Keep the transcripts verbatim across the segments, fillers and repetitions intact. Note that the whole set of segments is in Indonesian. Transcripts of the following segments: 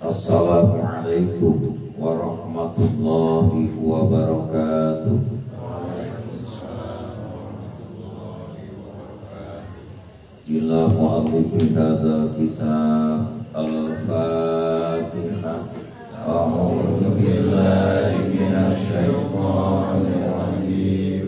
Assalamualaikum warahmatullahi wabarakatuh. Ila mu'allifi hadzal kitab al-Fatihah. A'udzu billahi minasy syaithanir rajim.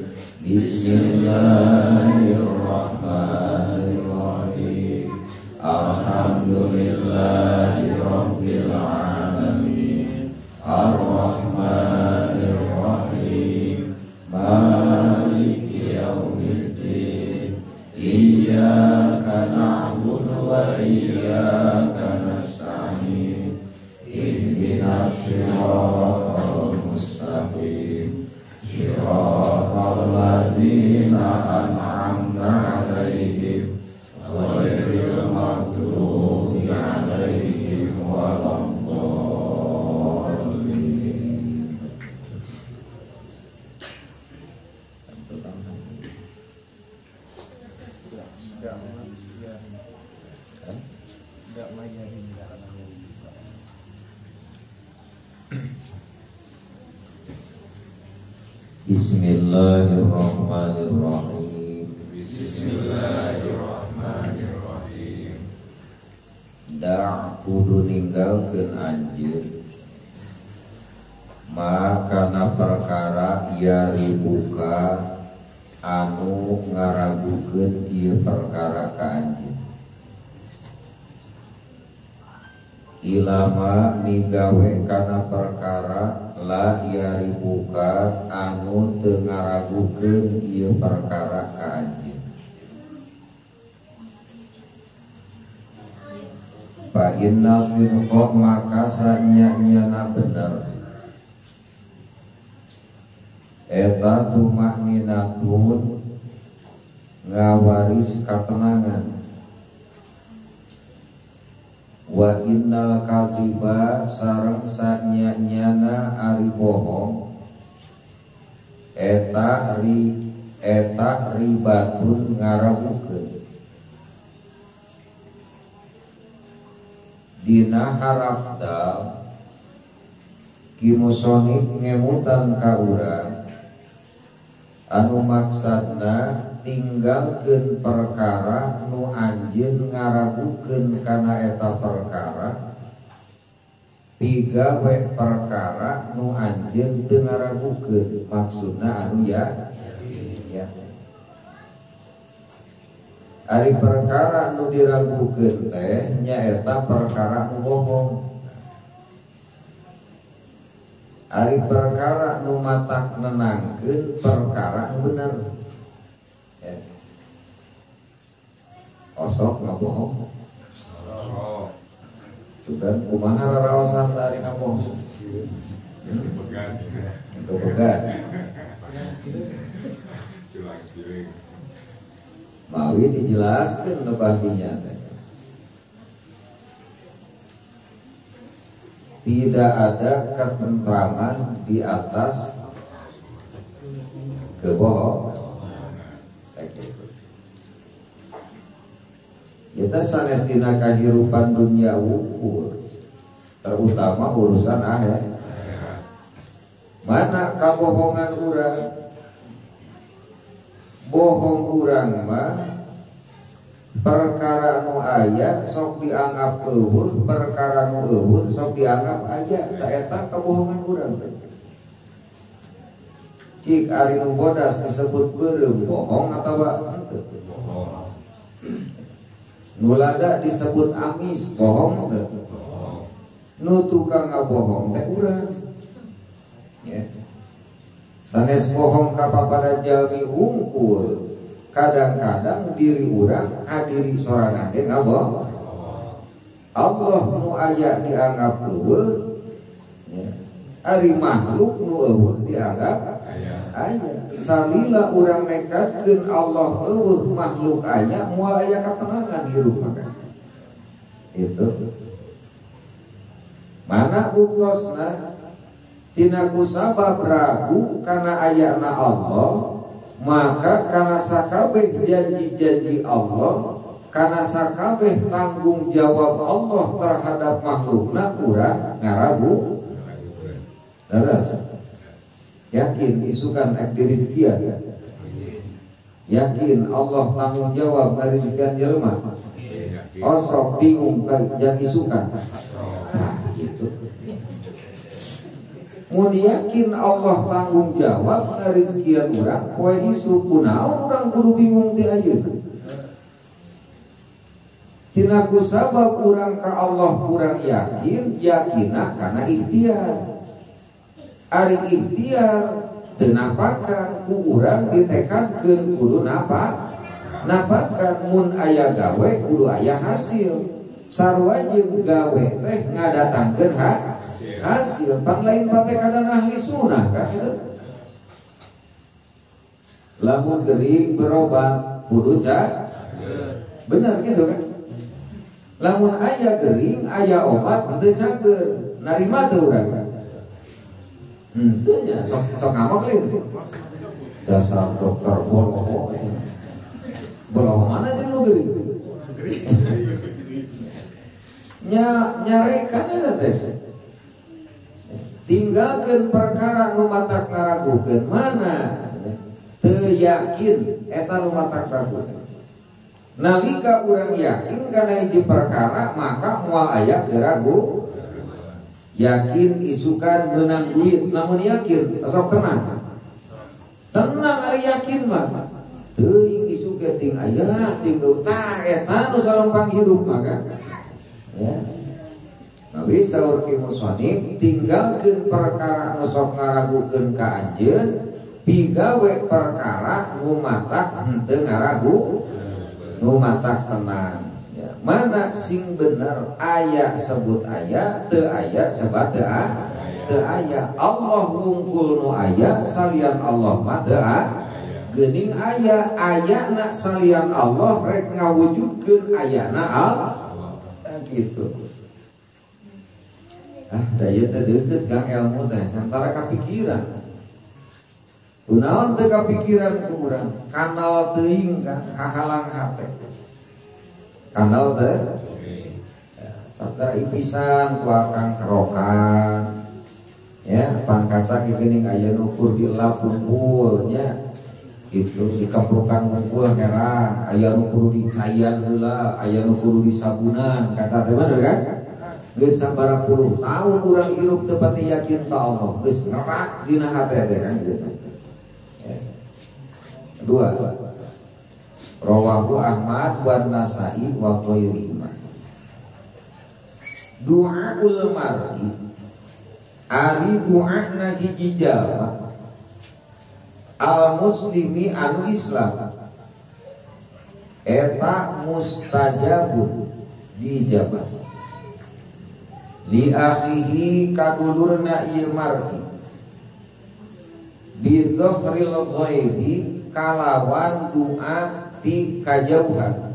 Bismillahirrahmanirrahim. Alhamdulillahi rabbil alamin. Ar-Rahmanir Rahim. Maliki yaumiddin. Iyyaka na'budu wa iyyaka nasta'in. Ihdinas siratal mustaqim. Siratal ladzina an'amta 'alaihim ghairil maghdubi 'alaihim waladdallin. Bismillahirrahmanirrahim. Bismillahirrahmanirrahim. Da' kudu ninggalkeun anjeun makana perkara yari buka anu ngaragukeun ieu perkara ka anjeun. Ilama migawe kana perkara la yari buka anu teu ngaragukeun ieu perkara ka anjeun. Fa inna firqa maka sanyanyana bener eta tumakninatun ngawaris katenangan. Wa innal kadhiba sareng sanyanyana ari bohong eta ri eta ribatun ngaragukeun. Dina haraf dal kimusonib ngemutan ka urang anu maksadna tinggalkeun perkara nu anjeun ngaragukeun kana eta perkara pigawe perkara nu anjeun teu ngaragukeun, maksudna anu ya ya ari perkara nu diragukeun teh nyaeta perkara nu bohong. Ari perkara nu matak nenangkeun perkara nu bener. Ya. Osok ngabohong. Oh, Sugan kumaha raraosan ari ngabohong. began. Itu began. Cilang-ciling. Mawi dijelaskeun lebahdinya teh. Tidak ada ketentraman di atas kebohongan. Kita sanes dina kahirupan dunia ukur, terutama urusan akhir. Mana kabohongan urang? Bohong urang mah perkara nu aya sok dianggap eueuh, perkara nu eueuh sok dianggap aya. Da eta kabohongan urang. Cik ari nu bodas disebut beureum bohong atawa henteu? Bohong. Nu lada disebut amis bohong teh? Bohong. Nu tukang ngabohong teh urang. Ya. Sanes bohong ka papada jalmi wungkul. Kadang-kadang diri urang ka diri sorangan teh ngabohong. Allah nu aya dianggap eueuh, ya. Ari makhluk nu eueuh dianggap aya. Salila urang nekatkeun Allah eueuh makhluk aya, moal aya katenangan hirup maka. Itu. Mana buktosna? Tina kusabab ragu kana ayana Allah, maka kana sakabeh janji-janji Allah karena sakabeh tanggung jawab Allah terhadap makhlukna urang ngaragu. Terus yakin isukan ek dirizkian, yakin Allah tanggung jawab ngarizkian jelema. Osok bingung yang isukan. Nah, gitu. Mun yakin Allah tanggung jawab ngarizkian urang, poe isu kunaon urang kudu bingung ti ayeuna. Tina ku sabab urang ka Allah kurang yakin, yakinna kana ikhtiar. Ari ikhtiar teu napakan ku urang ditekadkeun kudu napa? Napakan mun aya gawe kudu aya hasil. Sarua jeung gawe teh ngadatangkeun ha? Hasil. Panglain pate kadang ahli sunah ka kitu. Lamun geuring berobat kudu ca bener gitu kan? Lamun aya geuring aya obat teu cager, narima teu urang kan? Henteu nya sok sok ngamok leuh. Dasar dokter boloho. Boloho mana jeung nu geuring? Nya nyarekan eta teh. Tinggalkeun perkara nu matak ngaragukeun mana? Teu yakin eta nu matak ragukeun. Nalika urang yakin kana hiji perkara maka moal aya keragu. Yakin isukan menang duit, namun yakin sok tenang. Tenang ari yakin mah. Teuing isu ge ting aya ting tah eta nu salompang hidup maka. Ya. Nabi saur ki musannif tinggalkeun perkara nu sok ngaragukeun ka anjeun, pigawe perkara nu matak henteu ngaragu, nu matak tenang. Mana sing bener aya sebut aya teu aya sebat teu teu aya. Allah wungkul nu aya salian Allah mah teu geuning aya ayana salian Allah rek ngawujudkeun ayana Allah gitu. Ah da ieu teh deukeut kang ilmu teh antara kapikiran. Kunaon teu kapikiran ku urang kanal teuing ka hahalang hate. Kanal teh sabda ipisan ku akang kerokan ya pangkaca geuning aya nu kur dilap kumpul nya itu dikeprukan kumpul herang aya nu kudu dicayan heula aya nu kudu disabunan kaca teh bener kan geus sabaraha puluh taun urang hirup teu pati yakin ka Allah geus ngerak dina hate teh kan gitu. Kedua Rawahu Ahmad wa Nasa'i wa ghairihima. Du'aul mar'i ari du'ana hiji jalma al muslimi anu Islam eta mustajabun dijabah li akhihi kadulurna ieu mar'i bi dzakhril ghaibi kalawan doa di kajauhan,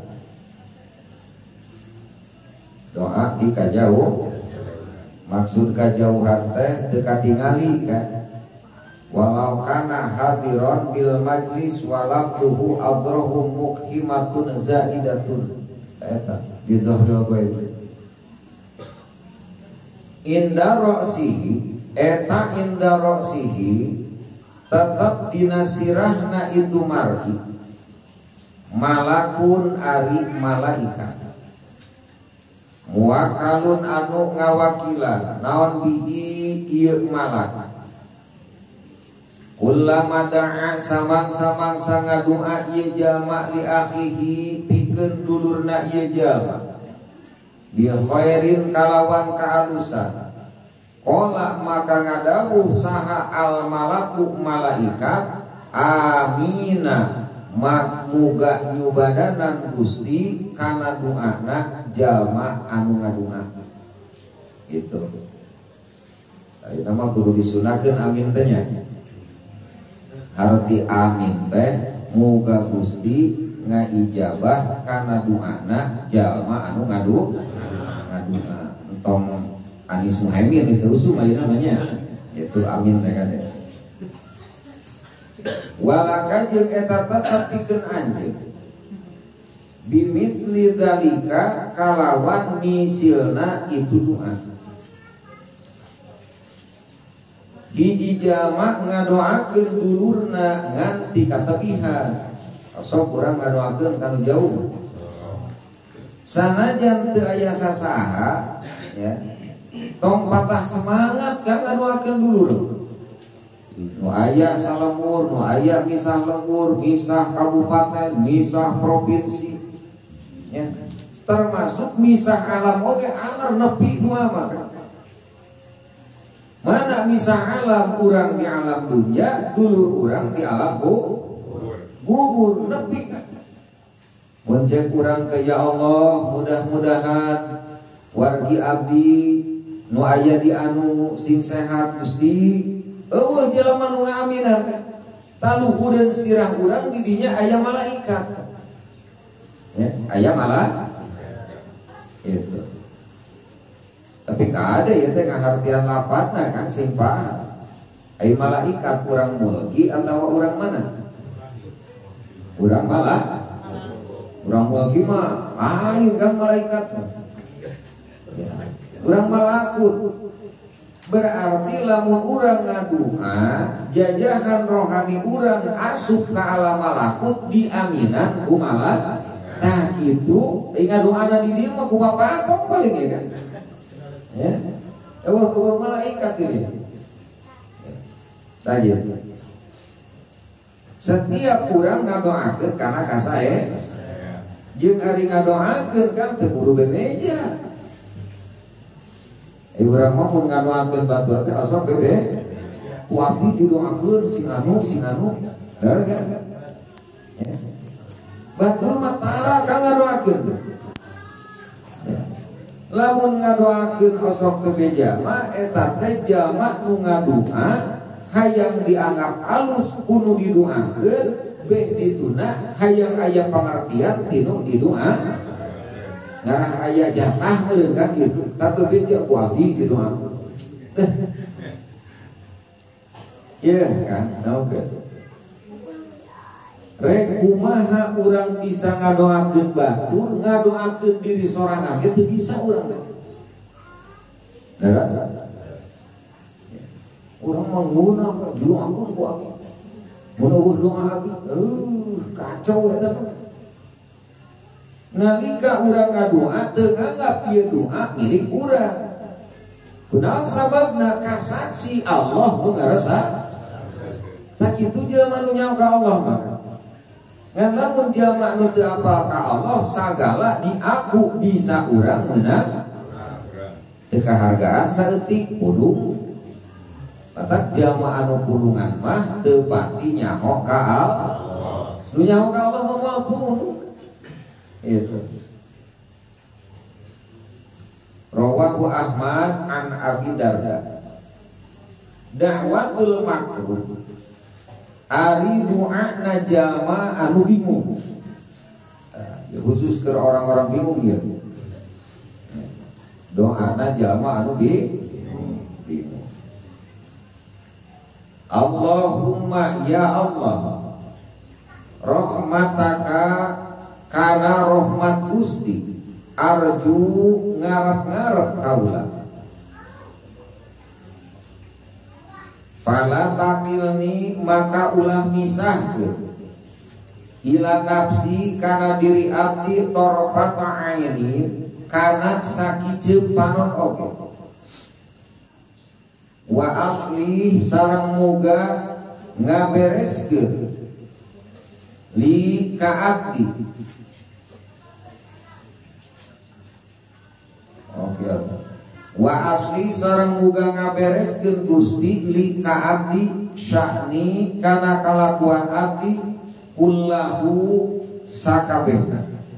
doa di kajauh maksud kajauhan teh teu katingali kan walau kana hadiron bil majlis walafduhu adrahu mukhimatun zaidatun eta di zahril ghaib inda ra'sihi eta inda ra'sihi tetap dinasirahna itu mar'i malakun ari malaikat muwakalun anu ngawakilan naon bihi ieu malak kullama da'a samang-samang sangadua ieu jalma li akhihi pikeun dulurna ieu jalma bi khairin kalawan kaalusan qala maka ngadawuh saha al malaku malaikat amina mak muga nyubadanan Gusti kana doana jalma anu ngadua gitu. Ayeuna nama kudu disunahkeun amin teh nya. Arti amin teh muga Gusti ngaijabah kana doana jalma anu ngadu ngadua. Entong Anis Muhaimin geus rusum ayeuna namanya. Itu amin teh kan. Walaka jeung eta tetep pikeun anjeun Bimisli dzalika kalawan misilna itu doa. Hiji jama ngadoakeun dulurna nganti katabihan. Sok urang ngadoakeun kanu jauh. Sanajan teu aya sasaha ya. Tong patah semangat ka ngadoakeun dulur. Nu aya salemur, nu aya misah lembur, misah kabupaten, misah provinsi. Ya. Termasuk misah alam oge anar nepi dua mah. Mana misah alam urang di alam dunia, dulur urang di alam kubur nepi kan. Mun cek urang ke ya Allah, mudah-mudahan wargi abdi nu aya di anu sing sehat Gusti. Eueuh jelema nu ngaminan kan. Taluhureun sirah urang di dinya aya malaikat. Ya, aya malah itu. Tapi kada ya teh ngahartian lapatna kan simpah. Ai malaikat urang mulki atawa urang mana? Urang malah. Urang mulki mah aing kan malaikat. Ya. Urang malakut. Berarti lamun urang ngadua, jajahan rohani urang asup ka alam malakut diaminan ku malah. Nah itu ngadoana di dieu mah ku bapak paling ya kan. Ya, Allah kebawa malaikat ini. Saja. Setiap orang ngadoakeun karena kasae, jeung ari ngadoakeun kan teu kudu bebeja. Eh urang mah mun ngadoakeun batur teh asa bebe. Ku abdi didoakeun sing anu sing anu. Bener kan? Ya. Batur mah tara ka ngadoakeun. Lamun ngadoakeun osok teu jama eta teh jama nu ngadua hayang dianggap alus kudu didoakeun be dituna hayang aya pangartian tinu didoa. Nah aya jatah meureun kan kitu. Tapi beja ku abdi didoakeun. Ye kan oke. Rek kumaha urang bisa ngadoakeun batur, ngadoakeun diri sorangan teh teu bisa urang teh. Daras. Urang mah ngeunah doakeun ku abdi. Mun eueuh doa abdi, eueuh kacau eta mah. Nalika urang ngadoa teu nganggap ieu doa milik urang. Kunaon sababna? Kasaksi Allah nu ngarasa. Tak kitu jelema nu nyaho ka Allah mah. Ngan lamun jama nu teu apal ka Allah sagala diaku bisa urang meunang teu kahargaan saeutik kudu patak jama anu pulungan mah teu pati nyaho ka Allah. Nu nyaho ka Allah mah moal pulung. Itu. Rawahu Ahmad an Abi Darda. Da'watul makruh ari doa najama anu bingung. Ya, khusus ke orang-orang bingung ya. Doa najama anu bingung. Allahumma ya Allah, rahmataka kana rahmat Gusti, arju ngarep-ngarep kaula. Fala takilni maka ulah misahkeun ila nafsi kana diri abdi tarfata aini kana sakiceum panon oge. Wa asli sareng muga ngabereskeun li ka abdi. Oke. Wa asli sareng muga ngabereskeun Gusti li ka abdi sya'ni kana kalakuan abdi kullahu sakabehna.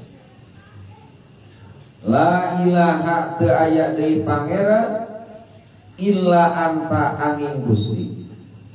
La ilaha teu aya deui pangeran illa anta angin Gusti.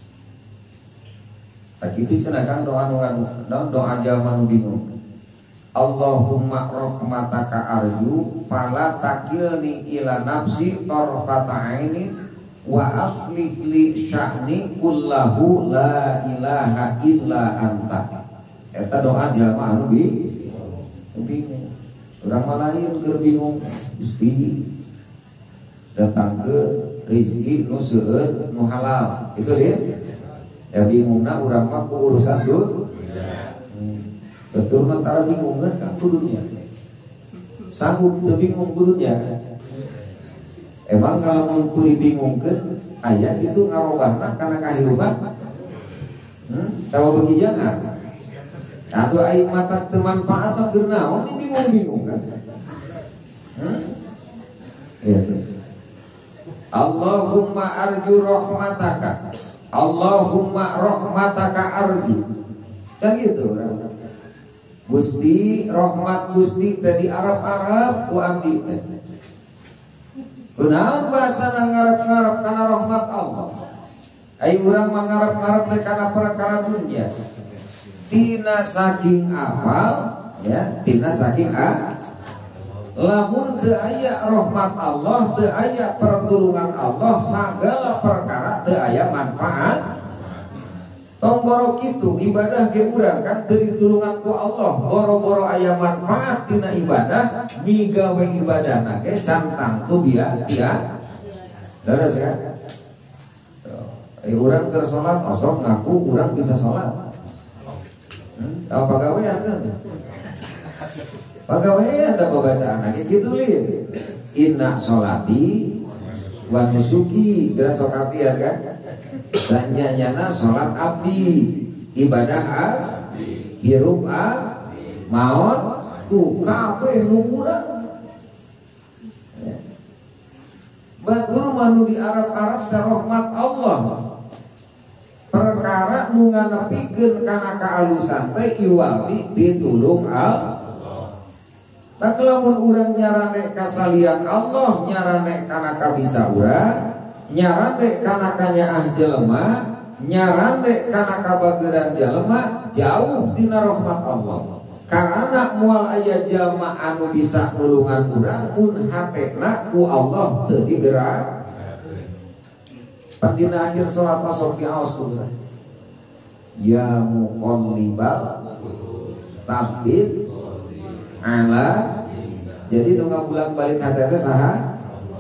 Tak kitu cenah kan doa nu doa jalma nu bingung. Allahumma rahmataka arju fala takilni ila nafsi tarfata aini wa aslih li sya'ni kullahu la ilaha illa anta. Eta doa jalma anu bi bingung. Urang mah lain keur bingung. Gusti datang ke rezeki nu seueur nu halal. Itu lihat. Ya bingungna urang mah ku urusan dunia. Betul mah tara bingung kan kudunya. Sanggup teu bingung kudunya. Emang kalau mun kudu bingungkeun aya itu ngarobahna kana kahirupan. Hmm, tahu bagi jangan. Atau aing mata teu manfaat mah keur naon bingung-bingung kan. Hmm? Ya. Allahumma arju rahmataka. Allahumma rahmataka arju. Kan gitu orang. Gusti rahmat Gusti tadi Arab-Arab ku abdi teh. Kunaon bahasana ngarep-ngarep kana rahmat Allah. Ai urang mah ngarep-ngarep teh kana perkara dunya. Tina saking apal ya, tina saking a lamun teu aya rahmat Allah, teu aya pertolongan Allah, sagala perkara teu aya manfaat. Tong boro kitu ibadah ge urang kan teu ditulungan ku Allah, boro-boro aya manfaat tina ibadah, migawe ibadahna ge cantang tu biar dia. Leres kan? Eh urang keur salat osok ngaku urang bisa salat. Hmm? Apa pagawean kan? Pagawean da pembacaan lagi gitu lin. Inna sholati wa nusuki geus sokati ya kan? Sanjanyana sholat abdi, ibadah abdi, hirup abdi, maut tu kabeh nu urang. Batur manu di Arab-Arab teh rahmat Allah. Perkara nu nganepikeun kana kaalusan teh iwali ditulung Allah. Tak lamun urang nyarane kasalian Allah, nyarane kana kabisa urang, nyarane kana kanyaah jelema, nyarane kana kabageuran jelema, jauh dina rahmat Allah. Karena moal aya jalma anu bisa nulungan urang mun hatena ku Allah teu digerak. Pandina akhir salat masuk ki aos kudu. Ya muqallibal tasbih ala. Jadi nu ngabulang balik hate teh saha?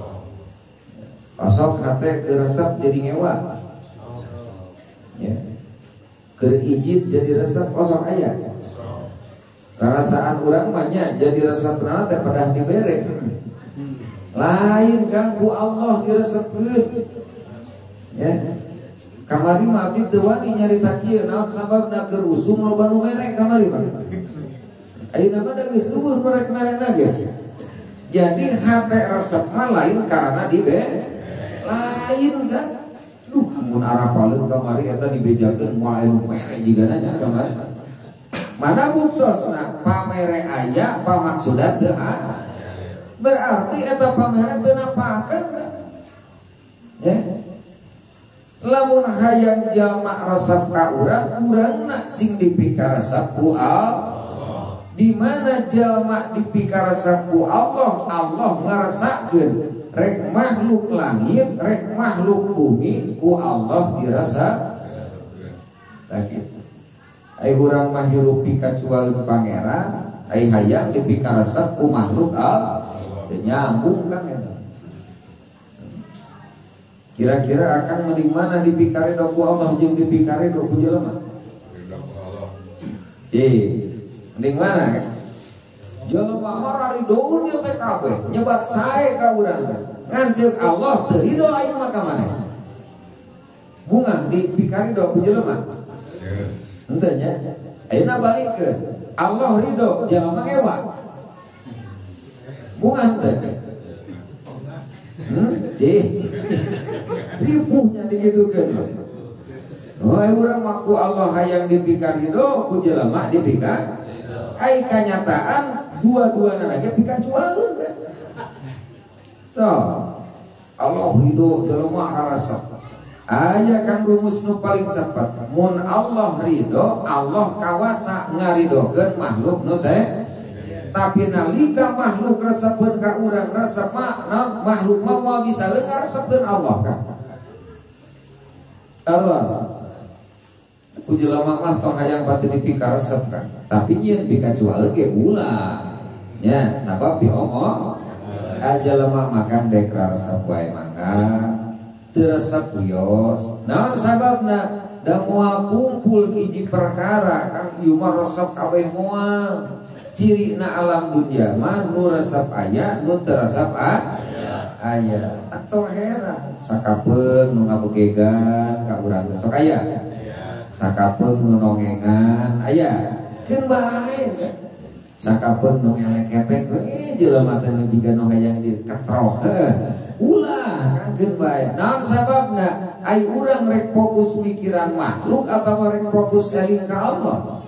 Pasok hate resep jadi ngewa. Ya. Keur ijid jadi resep kosong aya. Karena saat urang banyak jadi resep nana teh padah dibere. Lain kan ku Allah diresepkeun. Ya. Kamari mah abdi teu wani nyarita kieu naon sababna keur usum loba nu mere kamari mah. Ayeuna mah da geus luhur merek-merekna ge. Jadi hate resep mah lain karena dibere. Lain kan. Duh mun arapaleun kamari eta dibejakeun moal anu mere jigana nya kamari. Mana buktosna pamere aya pamaksudan teu aya. Berarti eta pamere teu napakeun. Ya. Lamun hayang jamak resep ka urang, urangna sing dipikar resep ku Allah. Di mana jamak dipikar resep ku Allah, Allah ngarasakeun rek makhluk langit, rek makhluk bumi ku Allah diresep. Tah kitu. Ai urang mah hirup pikacual pangeran, ai hayang dipikar resep ku makhluk Allah. Teu nyambung kan eta. Kira-kira akan mending mana dipikari do ku Allah jeung dipikari do ku jelema? Eh, mending mana kan? Jelema mah ridoun ieu teh kabeh, nyebat sae ka urang. Ngan ceuk Allah teu ridho aing mah ka maneh. Bunga dipikari do ku jelema. Henteu nya. Ayeuna balikeun. Allah ridho, jelema ngewa. Bunga henteu. Hmm? Ih. Ripuhnya digitukeun. Oh, urang mah ku Allah hayang dipikar ridho, ku jelema dipikar. Ai kanyataan dua-duana lagi pikacuareun kan. So, Allah ridho jelema rarasep. Aya kan rumus nu paling cepat. Mun Allah ridho, Allah kawasa ngaridokeun makhluk nu sae. Tapi nalika makhluk resepkeun ka urang resep mah makhluk mah moal bisa leungar resepkeun Allah kan. Allah. Ku jelema mah tong hayang pati dipikar resep kan. Tapi nyeun pikacuareun ge ulah. Ya, sabab diomong aja lemah makan deklar sesuai mangga teresep wios. Naon sababna? Da moal kumpul hiji perkara kang ieu mah resep kabeh moal. Cirina alam dunia mah nu resep aya, nu teu resep aya. Aya. Atau heran sakapeung nu ngabogegan ka urang sok aya. Sakapeung nu nongengan aya. Keun bae. Sakapeung nu ngelek-ketek we jelema teh nu jiga nu hayang diketrok. Heuh. Ulah kangkeun bae. Naon sababna? Ai urang rek fokus mikiran makhluk atau rek fokus eling ka Allah.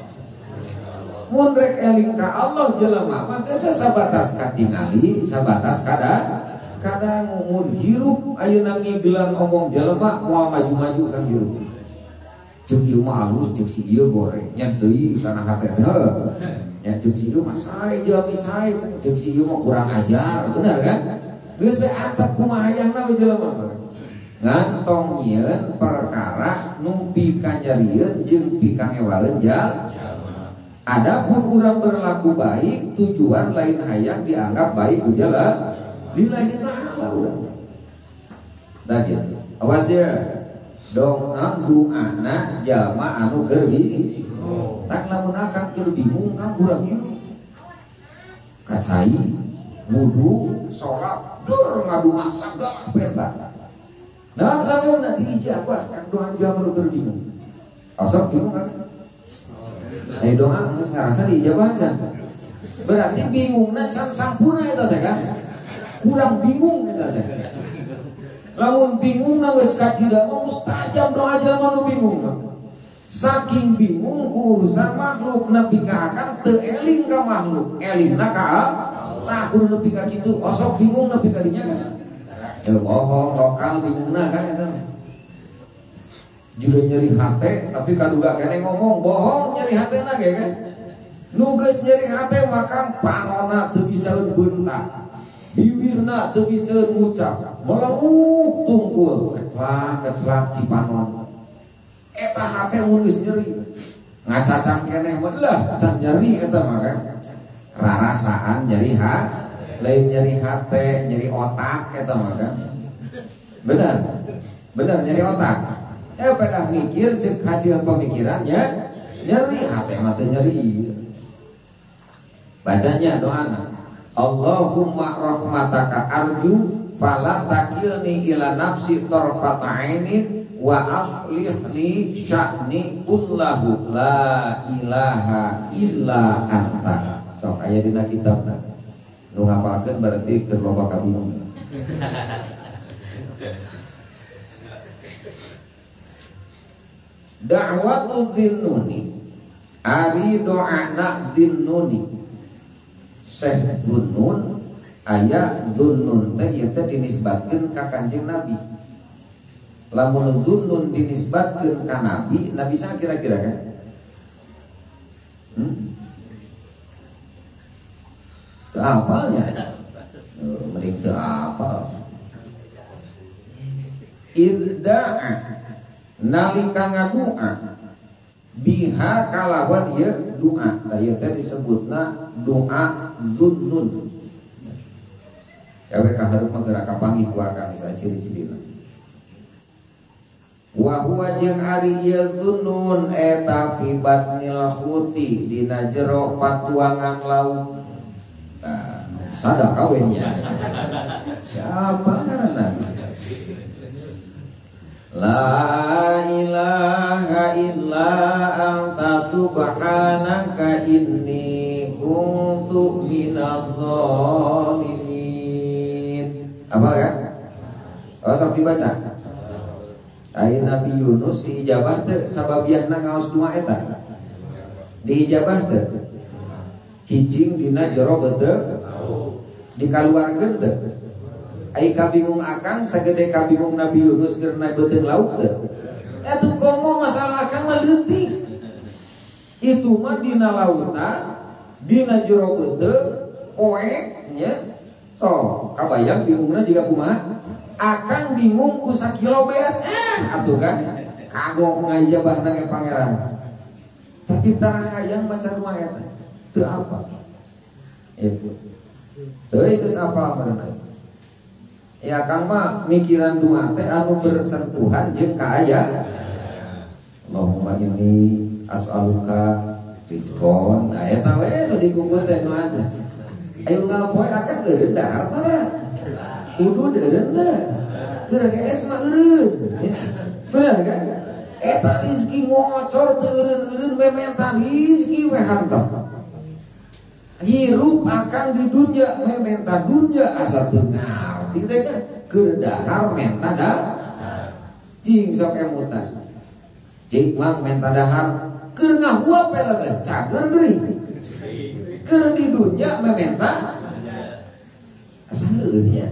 Mun rek eling ka Allah jelema mah geus sabatas katingali, sabatas kada kadang mun hirup ayeuna ngigelan omong jelema moal maju-maju kan hirup. Ceuk ieu mah alus, ceuk si ieu goreng nya deui kana hate teh. Nya ceuk si ieu mah sae jelema sae, ceuk si ieu mah kurang ajar, bener kan? Geus bae atap kumaha hayangna we jelema. Ngantong nyieun perkara nu pikanyarieun jeung pikangewaleun jalma. Adapun urang berlaku baik tujuan lain hayang dianggap baik ku jalma. Lillahi ta'ala urang. Da kitu. Awas dia. Dong doana jalma anu keur bingung. Tak lamun akang keur bingung kan urang hirup. Kacai, wudu, salat, dur ngadua sagala perintah. Nah, sampai nanti ijabah kan doa jalma anu keur bingung. Asal bingung kan? Eh doa geus ngarasa diijabah can. Berarti bingungna can sampurna eta teh kan? Kurang bingung eta teh. Lamun bingungna geus kacida mah mustajab doa jalma anu bingung mah. Saking bingung ku urusan makhluk nepi ka akang teu eling ka makhluk, elingna ka Allah. Kudu nepi ka kitu, osok bingung nepi ka dinya kan. Teu bohong lokal bingungna kan eta. Juga nyeri hate tapi kaduga kene ngomong bohong nyeri hatena ge kan. Nu geus nyeri hate maka panonna teu bisa beuntak. Bibirna teu bisa ngucap. Melenguk tungkul keclak keclak cipanon. Eta hate mun geus nyeri. Ngacacang keneh mah lah can nyeri eta mah kan. Rarasaan nyeri ha lain nyeri hate, nyeri otak eta mah kan. Benar. Benar nyeri otak. Saya pernah mikir cek hasil pemikirannya nyeri hate mah teh nyeri. Bacanya doana. Allahumma rahmataka arju fala takilni ila nafsi tarfat ainin wa aslih li sya'ni kullahu la ilaha illa anta. Sok aya dina kitabna. Nu ngapalkeun berarti keur loba kabingung. Da'watu dzinnuni ari doana dzinnuni Syekh Zunnun aya Zunnun teh ieu teh dinisbatkeun ka Kanjeng Nabi. Lamun Zunnun dinisbatkeun ka Nabi, Nabi sa kira-kira kan? Hmm? Teu apalnya. Mending teu apal. Idda'a nalika ngadua biha kalawan ieu doa. Da ieu teh disebutna doa Zunnun. Gawe kahareup mah geura kapanggih ku akang misalnya ciri-cirina. Wa huwa jeung ari ieu Zunnun eta fi batnil khuti dina jero patuangan lauk. Nah, sada kawennya. Siapa ngaranna? La ilaha illa anta subhanaka inni kuntu minadz zalimin. Apa kan? Oh, sok dibaca. Ai Nabi Yunus diijabah teh sababiahna ngaos dua eta. Diijabah teh. Cicing dina jero beuteu dikaluarkeun teh. Ai kabingung akang sagede kabingung Nabi Yunus keur naik beuteung lauk teh. Atuh komo masalah akang mah leutik. Itu mah dina lautan, dina jero beuteung, oek nya. So, kabayang bingungna jiga kumaha? Akang bingung ku sakilo beas eh atuh kan. Kagok ngaijabahna ke pangeran. Tapi tara hayang maca dua eta. Teu apa. Itu. Teuing geus apa bener. Ya Kang mah mikiran doa teh anu bersentuhan jeung ka aya. Allahumma inni as'aluka rizqan. Nah eta we nu dikumpul teh doa teh. Ayo ngapoe akan eureun dahar tah. Kudu eureun teh. Geura geus mah eureun. Bener kan? Eta rezeki ngocor teu eureun-eureun we menta rezeki we hantam. Hirup akan di dunia mementa dunia asa tengar tidak kan kedahar menta dah cing sok emutan cing mang menta dahar keur ngahuap eta teh cager geuring keur di dunia mementa asa heueuh nya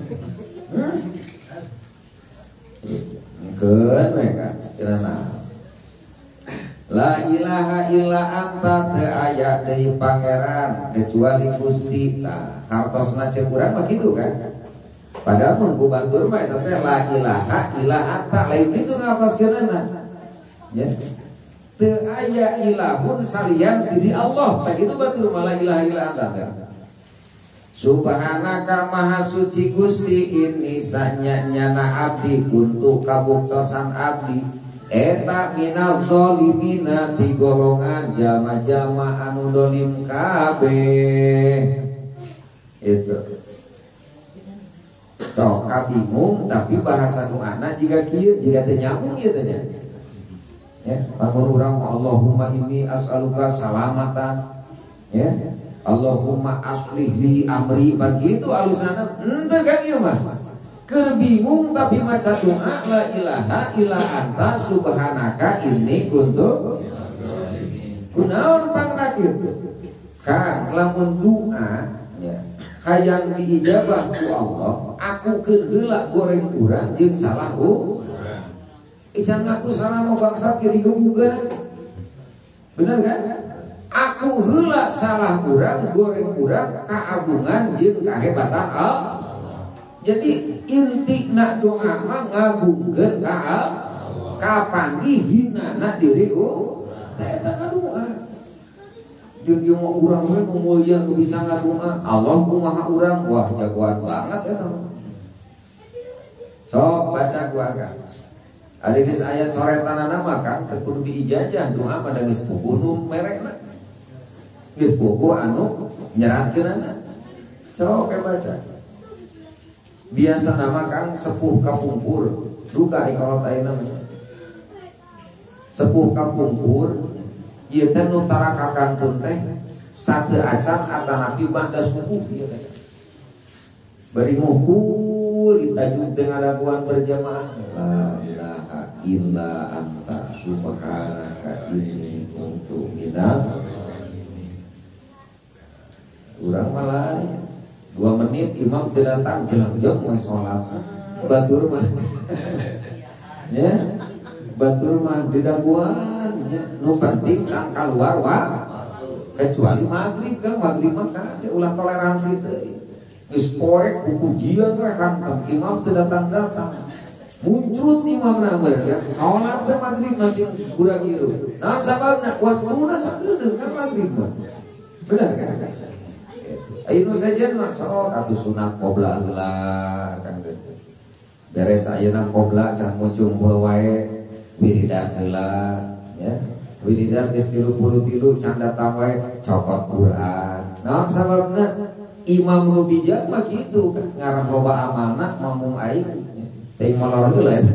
keun mereka cenah. La ilaha illa anta teu aya deui pangeran kecuali Gusti. Nah, hartosna ceuk urang mah kitu kan. Padahal mun ku batur mah eta teh la ilaha illa anta lain kitu ngapaskeunna. Ya. Teu aya ilahun salian di Allah. Tah kitu batur mah la ilaha illa anta teh. Subhanaka maha suci Gusti ini sanyanyana abdi kuntu kabuktosan abdi. Eta minal zolimina ti golongan jama-jama anu dolim kabeh. Itu cok kabingung tapi bahasa doana jika kieu jika teu nyambung ieu teh ya lamun urang Allahumma inni as'aluka salamatan ya Allahumma aslih li amri begitu alusana henteu kan ieu mah keur bingung tapi maca doa la ilaha illa anta subhanaka inni kuntu kunaon pangna kitu kan lamun doa ya hayang diijabah ku Allah aku keur heula goreng urang jeung salah urang ican ngaku salah mau bangsa keur digebugan bener kan aku heula salah urang goreng urang kaagungan jeung kahebatan Allah. Jadi inti nak doa mah ngagungkeun ka Allah. Kapanggihina diri urang. Tah eta doa. Jeung ieu mah urang we nu mulia nu bisa ngadoa. Allah kumaha urang wah jagoan banget eta. Sok baca gua kan. Ari geus aya coretanana mah kan teu kudu diijajah doa pada geus puguh nu merekna. Geus puguh anu nyeratkeunana. Sok baca. Biasa nama kang sepuh kapungkur duka di kolot ayeuna sepuh kapungkur ieu teh nu tara kakantun teh sateu acan atanapi banda subuh ieu teh bari ngumpul ditajud dengan laguan berjamaah la ilaha illa anta subhanaka inni kuntu minal urang malah dua menit imam tidak datang jelang jam mau sholat batur mah ya batur mah didaguan ya nu penting kan keluar wa kecuali maghrib kan maghrib mah kan ulah toleransi teh geus poe pujian we kan imam tidak datang datang muncul imam nameur ya sholat teh maghrib masih kurang ieu nah sababna waktuna sakedeung kan maghrib mah benar kan ayeuna sajen mah sok atuh sunat qobla heula kan beres ayeuna qobla can muncung wae wiridan heula ya wiridan geus tilu puluh tilu can datang wae cokot Quran naon sababna imam nu bijak mah kitu kan ngarang loba amanah mamung aing teuing molor heula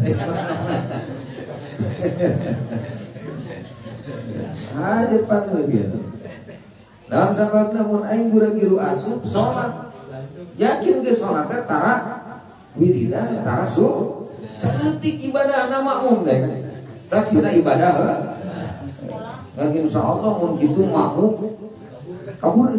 aja paneuh kieu. Dalam sababna mun aing gura-giru asup salat. Yakin ge salat teh tara wiridan tara su saeutik ibadah nama umum teh. Tak sina ibadah heuh. Ngan insyaallah mun kitu makmum kabur.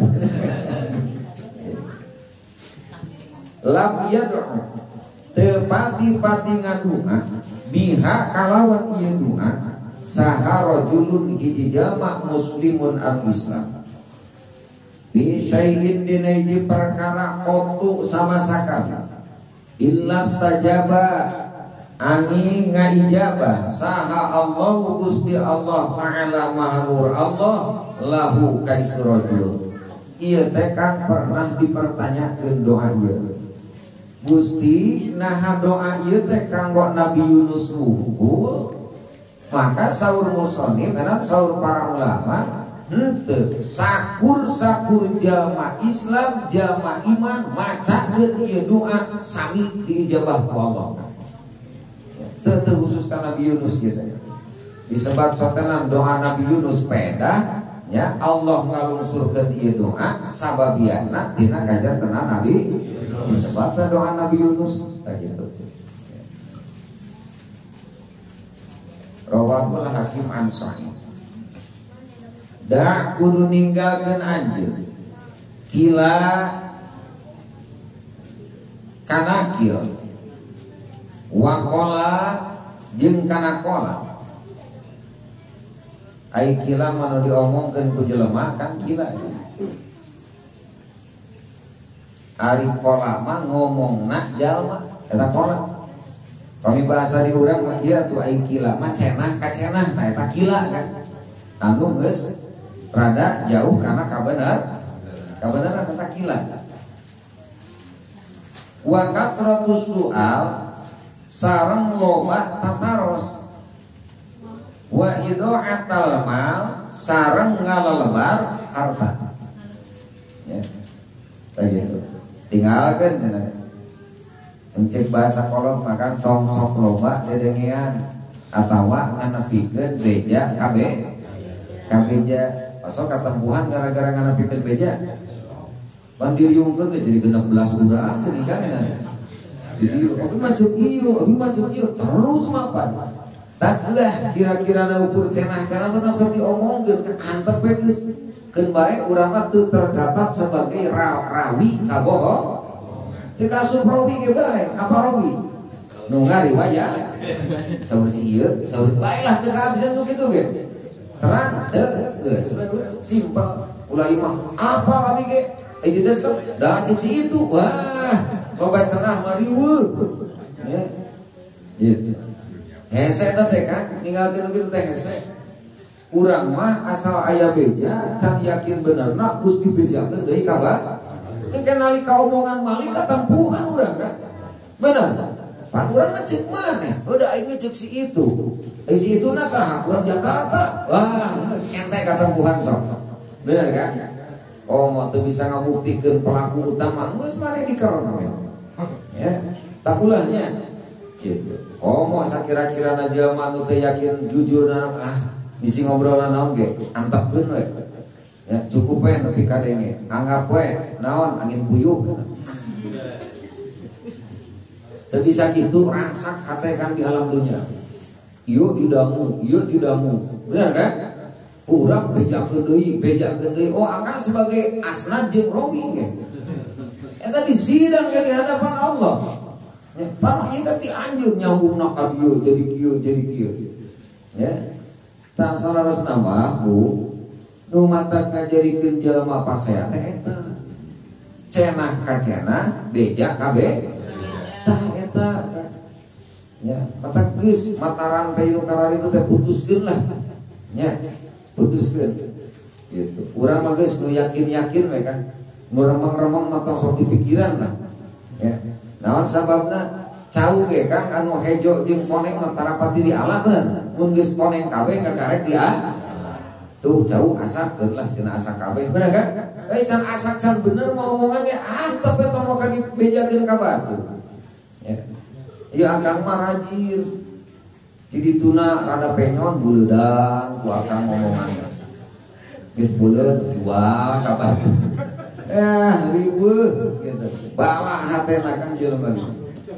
Lam yad'u teu pati-pati ngadoa biha kalawan ieu doa saha rajulun hiji jama muslimun al-islam bisyai'in dinaiji perkara qatu sama sakali illas tajaba ani ngaijabah saha Allah Gusti Allah Ta'ala mahanur Allah lahu kaitu rajul ieu teh kan pernah dipertanyakeun doa ieu. Gusti naha doa ieu teh kanggo Nabi Yunus wungkul, maka saur musonif karena saur para ulama henteu sakur-sakur jamaah Islam jamaah iman macakeun ieu doa sami diijabah ku Allah. Teu khusus ka Nabi Yunus gitu. Disebab sotenan doa Nabi Yunus peda ya Allah ngalungsurkeun ieu doa sababiana tina kajar tenan Nabi disebabna doa Nabi Yunus tah kitu. Rawahul Hakim an Sahih. Da kudu ninggalkeun anjeun kila kanakil wa qala jeung kana qala. Ai kila manu diomongkeun ku jelema kan kila. Ari qala mah ngomongna jalma eta qala. Kami bahasa di urang mah kieu tuh ai kila mah cenah ka cenah nah eta kila kan. Anu geus rada jauh karena kabenar kabenaran eta kila. Wa kathratus su'al sareng loba tataros. Wa idha'atal mal sareng ngalelebar harta. Ya. Begitu. Tinggalkan cenah. Encek bahasa kolot maka tong sok loba dedengean atawa nganepikeun beja kabe. Kabeja pasok katempuhan gara-gara nganepikeun beja. Pandiriungkeun jadi genep belas urang teh kan ya. Jadi aku macam ieu, aku macam ieu terus mapan. Taklah kira-kira na ukur cenah-cenah teh sok diomongkeun antep we geus keun bae urang mah teu tercatat sebagai rawi kabohong. Cek asup rawi ge bae, apa rawi? Nu ngariwayat. Saur si ieu, saur baelah teu kahabisan nu kitu ge. Terang teu geus simpel. Ulah imah apa kami ge? Aya desep da cek si itu. Wah, loba cenah mariweuh. Ya. Gitu. Hese eta teh kan ninggalkeun kitu teh hese. Urang mah asal aya beja can yakin benerna terus dibejakeun deui ka ba. Ini kan nalika omongan malik katampuhan urang kan. Bener. Pan urang mah ceuk maneh. Udah aing ceuk si itu. Eh si itu na saha? Urang Jakarta. Wah, ente katampuhan sok. Bener kan? Oh, mau teu bisa ngabuktikeun pelaku utama geus mari dikeron we. Ya. Takulahnya gitu. Oh mau sakira-kira na jelema anu teu yakin jujur ah bisi ngobrol naon ge antepkeun we. Ya cukup we nepi ka denge. Anggap we naon angin puyuh. Teu bisa kitu rangsak hate kan di alam dunia. Ieu didamu, ieu didamu. Benar kan? Urang bejakeun deui, bejakeun deui. Oh akan sebagai asnad jeung rawi ge. Eta di sidang ge di hadapan Allah. Ya, panah kita ti anjur nyambung nak kieu jadi kieu jadi kieu. Ya. Tak salarosna mah Bu, nu mata ngajarikeun jelema pasea teh eta. Cenah ka cenah, beja ka be. Tah eta. Ya, mata geus mataran teh nu karari teh putuskeun lah. Ya, putuskeun. Gitu. Urang mah geus nu yakin-yakin we kan. Nu remeng-remeng mah sok dipikiran lah. Ya. Naon sababna cau ge kan anu hejo jeung koneng mantarapati di alam bener. Mun geus koneng kabeh ngakarek dia. Tuh jauh asakkeun lah cenah asak kabeh bener kan? Eh can asak can bener mau omongan ge antep eta mau ka dibejakeun ka batu. Ya. Ieu akang mah rajir. Jadi tuna rada penyon buleudang ku akang omonganna. Geus buleud jual ka batu. Eh, riweuh gitu. Bawa hatena kan jelema gitu.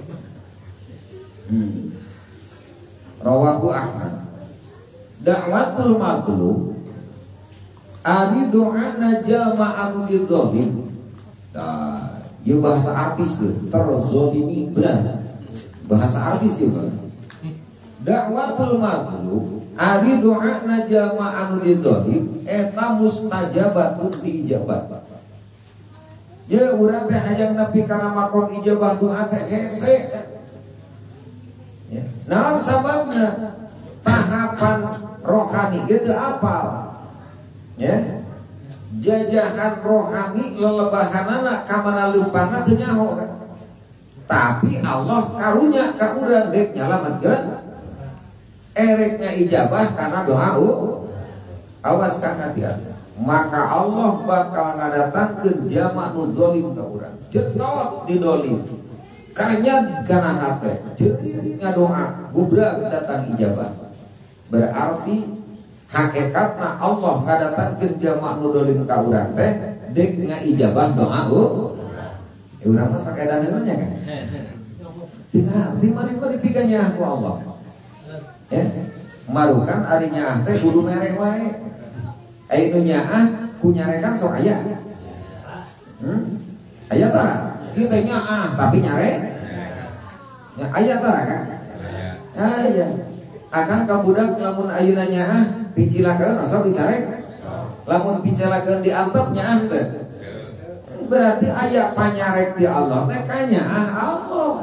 Hmm. Rawahu Ahmad. Da'watul mazlum ari doa najama anu dizalim. Tah, ieu bahasa artis tuh, terzalimi benar. Bahasa artis ieu. Da'watul mazlum ari doa najama anu dizalim eta mustajabatun diijabat. Ya urang teh hayang nepi kana makon ijabah doa teh hese. Ya. Naon sababna? Tahapan rohani ge teu apal. Ya. jajahan rohani lelebahanana kamana leupana teu nyaho kan. Tapi Allah karunya ka urang dek nyalametkeun ereknya ijabah karena doa. Awas ka hati-hati. Maka Allah bakal ngadatangkeun jamak nu zalim ka urang. Cetok didolim. Kanya kana hate, jadi ngadoa, gubrak datang ijabah. Berarti hakikatna Allah ngadatangkeun jamak nu dolim ka urang teh dek ngaijabah doa. Eh urang mah sakedanana nya kan. Tina, di mana kok dipiganya ku Allah. Ya, marukan ari nyaah teh kudu mere wae. Ai nu nyaah ku nyarekan sok aya. Hmm? Aya tara. Ieu teh nyaah tapi nyare. Ya aya tara kan? Aya. Akan ka budak lamun ayeuna nyaah picilakeun sok dicarek. Lamun picilakeun diantep nyaah teh. Berarti aya panyarek di Allah teh ka nyaah Allah.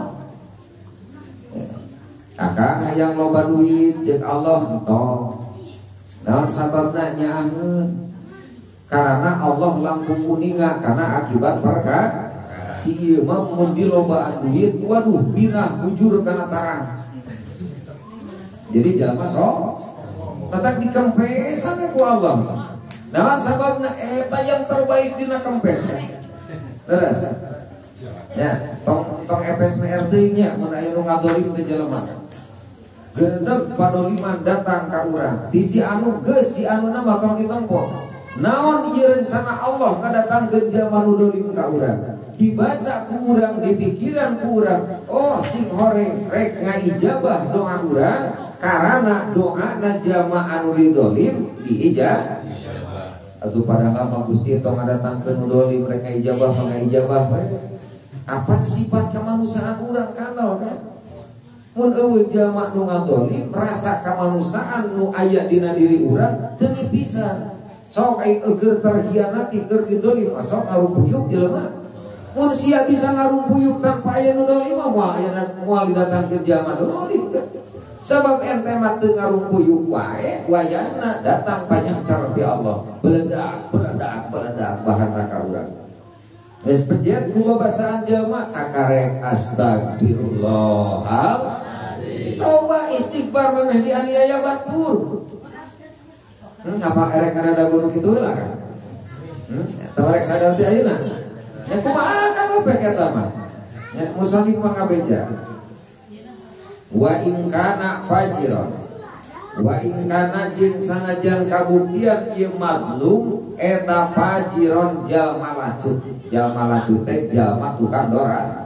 Akang hayang loba duit jeung Allah entong. Naon sababna nyaaheun? Karena Allah langkung kuninga karena akibat berkah. Si ieu mah mun dilobaan duit, waduh binah bujur kana tarang. Jadi jalma sok matak dikempesan ku Allah. Naon sababna eta yang terbaik dina kempes. Leres. Ya, tong tong epes R D nya mun aya nu ngadolim teh jelema. Gendeg padoliman datang ka urang. Ti si anu geus si anu na bakal ditempo. Naon ieu rencana Allah ngadatangkeun jalma nu dolim ka urang. Dibaca ku urang, dipikiran ku urang. Oh, sing horeng rek ngaijabah doa urang karana doana jalma anu didolim diijabah. Atuh padahal mah Gusti tong ngadatangkeun nu dolim rek ngaijabah ngaijabah bae. Apa sifat kemanusiaan urang kanal kan? Mun eueuh jalma nu ngadolim rasa kemanusiaan nu aya dina diri urang teu pisan. Sok ai eueur terhianati keur didolim sok ngarumpuyuk jelema. Mun sia bisa ngarumpuyuk tanpa aya nu dolim mah aya moal didatangkeun jalma dolim. Sabab ente mah teu ngarumpuyuk wae wayahna datang panyancar ti Allah. Beledak, beledak, beledak bahasa ka urang. Geus pejet ku babasaan jalma kakarek astagfirullah. Coba istighfar memeh dianiaya batur. Hmm, apa erek kada dagu nu kitu heula kan? Hmm, eta rek sadar teh ayeuna. Ya kumaha ka bepek eta mah? Ya musannif mah ngabeja. Wa in kana fajiran. Wa in kana jeung sanajan kabuktian ieu mazlum eta fajiron jalma lacut. Jalma lacut teh jalma tukang dora.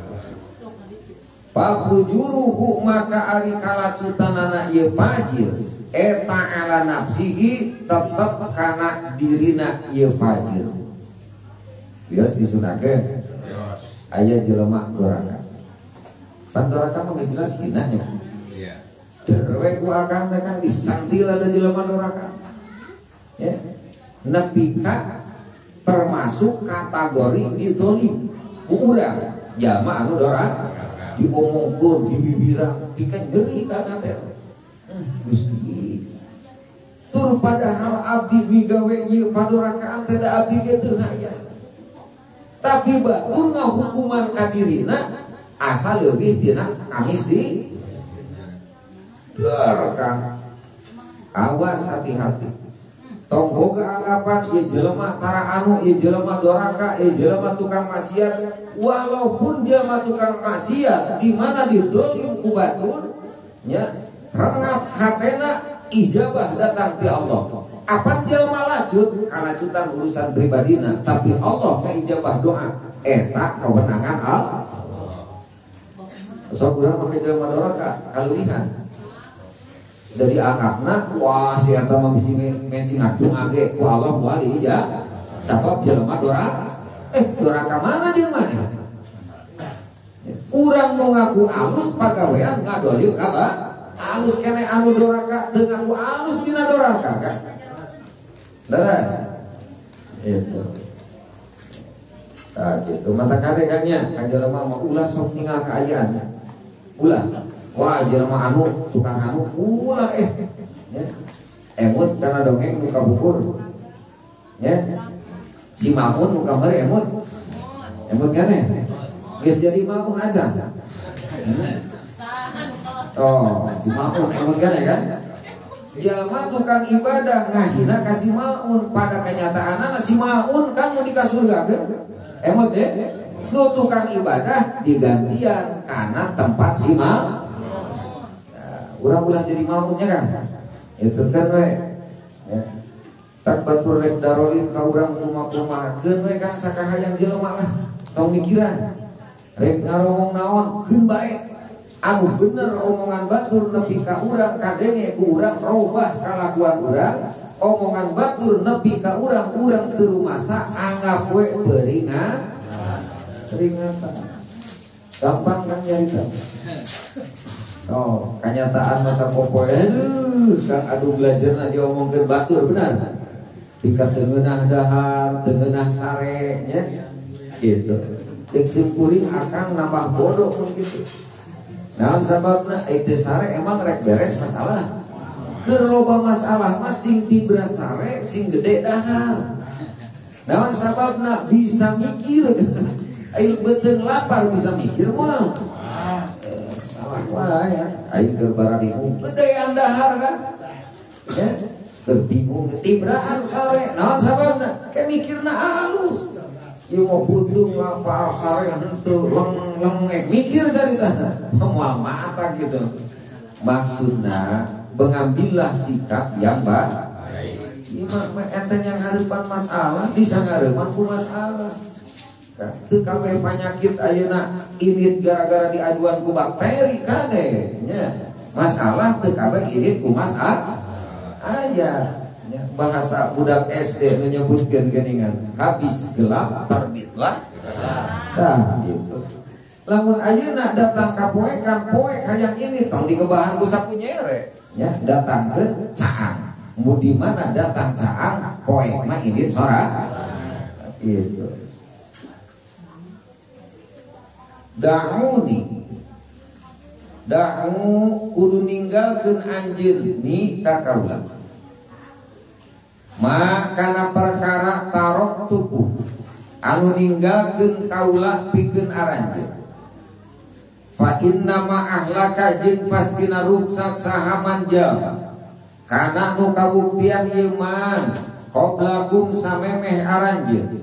Papujuruhu maka ari kalacutanana ieu fajir eta ala nafsihi tetep kana dirina ieu fajir. Bios disunahkeun aya jelema doraka. Pan doraka mah geus jelas hina nya. Iya. Dewe ku akang teh kan disantil ada jelema doraka. Ya. Nepika termasuk kategori dizolim ku urang jalma anu doraka. Diomongkeun di bibirang pikeun geuning kana teh. Gusti. Tur padahal abdi migawe ieu padurakaan teh da abdi ge teu aya. Tapi batur ngahukuman ka dirina asal leuwih tina kamis di doraka. Awas hati-hati. Tong boga anggapan ieu jelema tara anu ieu jelema doraka ieu jelema tukang maksiat. Walaupun jelema tukang maksiat di mana didolim ku batur nya rengat hatena ijabah datang ti Allah. Apa jelema lacut kana cutan urusan pribadina tapi Allah ngaijabah doa eta kewenangan Allah. Sok urang make jelema doraka kaluwihan. Dari angkapna wah si eta mah bisi mensi ngadung age ku Allah moal ija sabab jelema doraka eh doraka mana dia mana urang nu ngaku alus pagawean ngadolim ka ba alus kene anu doraka teu ngaku alus dina doraka kan leres itu tah kitu mata kade kan nya ka jelema mah ulah sok ningal kaayaan ulah. Wah jelema anu tukang anu ulah eh ya. Emut karena dongeng muka bukur Ya. Si Mamun muka mere emut. Emut kan ya? Geus jadi Mamun aja. Oh, si Mamun emut kan ya kan? Jalma tukang ibadah ngahina kasih Maun, pada kenyataanna si Maun kan mau dika surga kan? Emot ya? Lu tukang ibadah digantian karena tempat si Maun. Nah, urang-urang jadi Maunnya kan? Itu kan we. Ya. Tak batur rek darolin ka urang kumaha-kumahakeun we kan sakahayang jelema lah. Tong mikiran. Rek ngaromong naon keun bae. Anu bener omongan batur nepi ka urang kadenge ku urang robah kalakuan urang. Omongan batur nepi ka urang urang teu rumasa anggap we peringat. Peringatan. Gampang kan nyarita. Oh, kenyataan masa popoe aduh kang adu belajarna diomongkeun batur benar. Tika teungeunah dahar, teungeunah sare nya. Gitu. Cek simkuring akang nambah bodoh pun gitu. Nah sababna itu sare emang rek beres masalah. Keur loba masalah mah sing tibra sare sing gede dahar. Nah sababna bisa mikir. Ayo beuteung lapar bisa mikir moal. Eh, salah wae ya. Ayo keur bararimu gedean dahar kan. Ya, keur bingung tibraan sare. Naon sababna? Ke mikirna halus. Ieu mah butuh lapar sare henteu leng-leng mikir carita. Moal mata gitu. Maksudna mengambillah sikap yang baik. Ieu mah enten yang hareupan masalah bisa ngareupan ku masalah. Teu kabeh penyakit ayeuna irit gara-gara diaduan ku bakteri kade nya. Masalah teu kabeh irit ku masalah. Aya nya bahasa budak S D menyebutkeun geuningan habis gelap terbitlah tah gitu. Lamun ayeuna datang ka poekan poek hayang ini tong digebahan ku sapunyere nya datangkeun caang. Mu di mana datang caang poek mah irit sora. Gitu. Da'uni Da'u kudu ninggalkeun anjeun ni ka kaula makana perkara tarok tuku anu ninggalkeun kaula pikeun aranjeun fa inna ma ahlaka jeung pastina ruksak sahaman jalma kana nu kabuktian iman qablakum samemeh aranjeun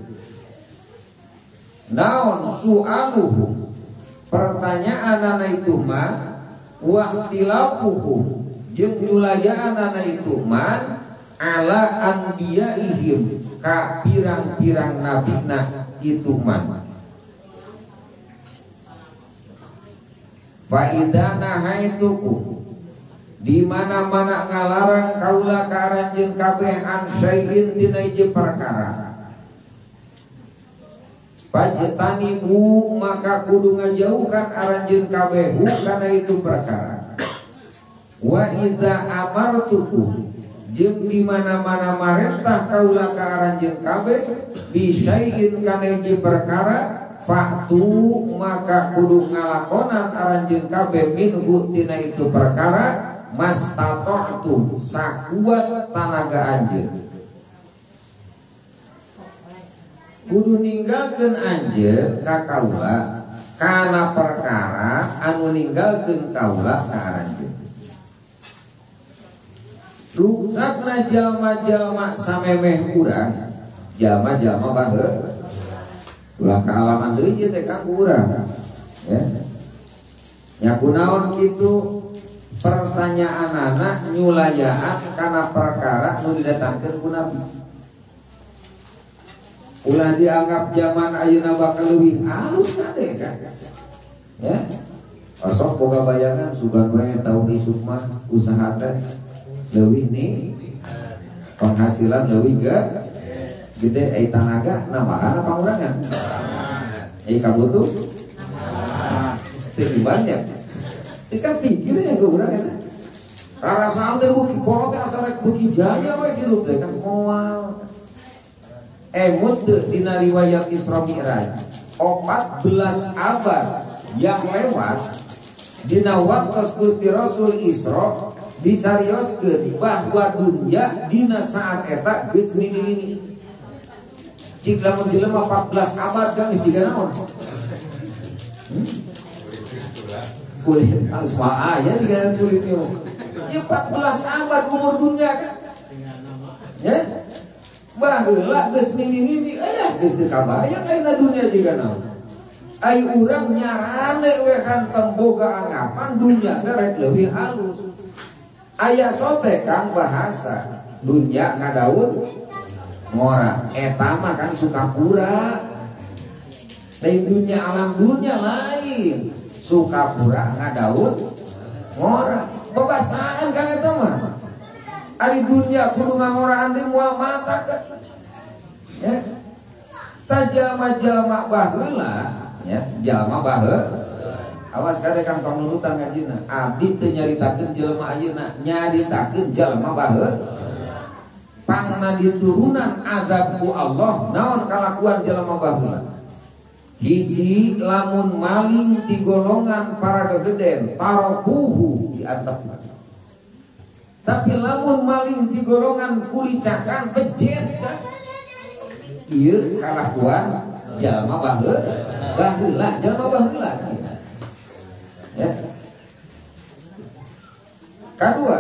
naon su'aluhum pertanyaan anak itu mah wahtilafuhum jeung nyulayaan anak itu mah ala anbiyaihim ka pirang-pirang nabina itu mah fa idza nahaitukum di mana-mana ngalarang kaula ka aranjeun kabeh an syai'in tina ieu perkara Pajtanibu maka kudu ngajauhkan aranjeun kabehu kana itu perkara. Wa idza amartukum jeung di mana-mana marentah kaula ka aranjeun kabeh bi syai'in kana ieu perkara fa'tu maka kudu ngalakonan aranjeun kabeh minhu tina itu perkara mastata'tu sakuat tanaga anjeun. Kudu ninggalkeun anjeun ka kaula kana perkara anu ninggalkeun kaula ka aranjeun. Ruksakna jalma-jalma samemeh urang, jalma-jalma baheula. Ulah kaalaman deui ieu teh ka urang. Ya. Nya kunaon kitu pertanyaanana nyulayaan kana perkara anu didatangkeun ku Nabi. Ulah dianggap zaman ayeuna bakal leuwih halus kade kan. Ya. Osok boga bayangan sugan we taun isuk mah usaha teh leuwih nih penghasilan leuwih ge gede ai tanaga nambahan apa urangan. Ai kabutuh. Teu banyak. Ikan pikirnya ge urang eta. Rarasaan teh buki kolot asa rek buki jaya we hirup teh kan moal. Emut dina riwayat Isra Mi'raj empat belas abad yang lewat dina waktu Gusti Rasul Isra dicarioskeun bahwa dunya dina saat eta geus nini-nini Cik lamun jelema empat belas abad kan geus jiga naon? Hmm? Kulit asma aya jiga kulitnya. Ya empat belas abad umur dunia kan. Ya? Baheula geus nini-nini aya geus teu kabayang ayeuna dunia jiga naon. Ai urang nyarane we kantong boga anggapan dunia teh rek leuwih halus. Aya sote kang bahasa dunia ngadaun ngora eta mah kan suka pura. Lain dunia alam dunia lain. Suka pura ngadaun ngora. Babasaan kang eta mah. Ari dunia kudu ngangoraan deui moal mata kan. Ya. Tajama-jama baheula, ya, jalma baheula. Awas kade kang panurutan ngajina. Abdi teu nyaritakeun jelema ayeuna, nyaritakeun jalma baheula. Pangna diturunan azab ku Allah naon kalakuan jelema baheula. Hiji lamun maling di golongan para gegeden tarokuhu diantepna. Tapi lamun maling di golongan kulicakan pejet kan. Ieu kalakuan jalma baheula, baheula jalma baheula. Ya. Kedua,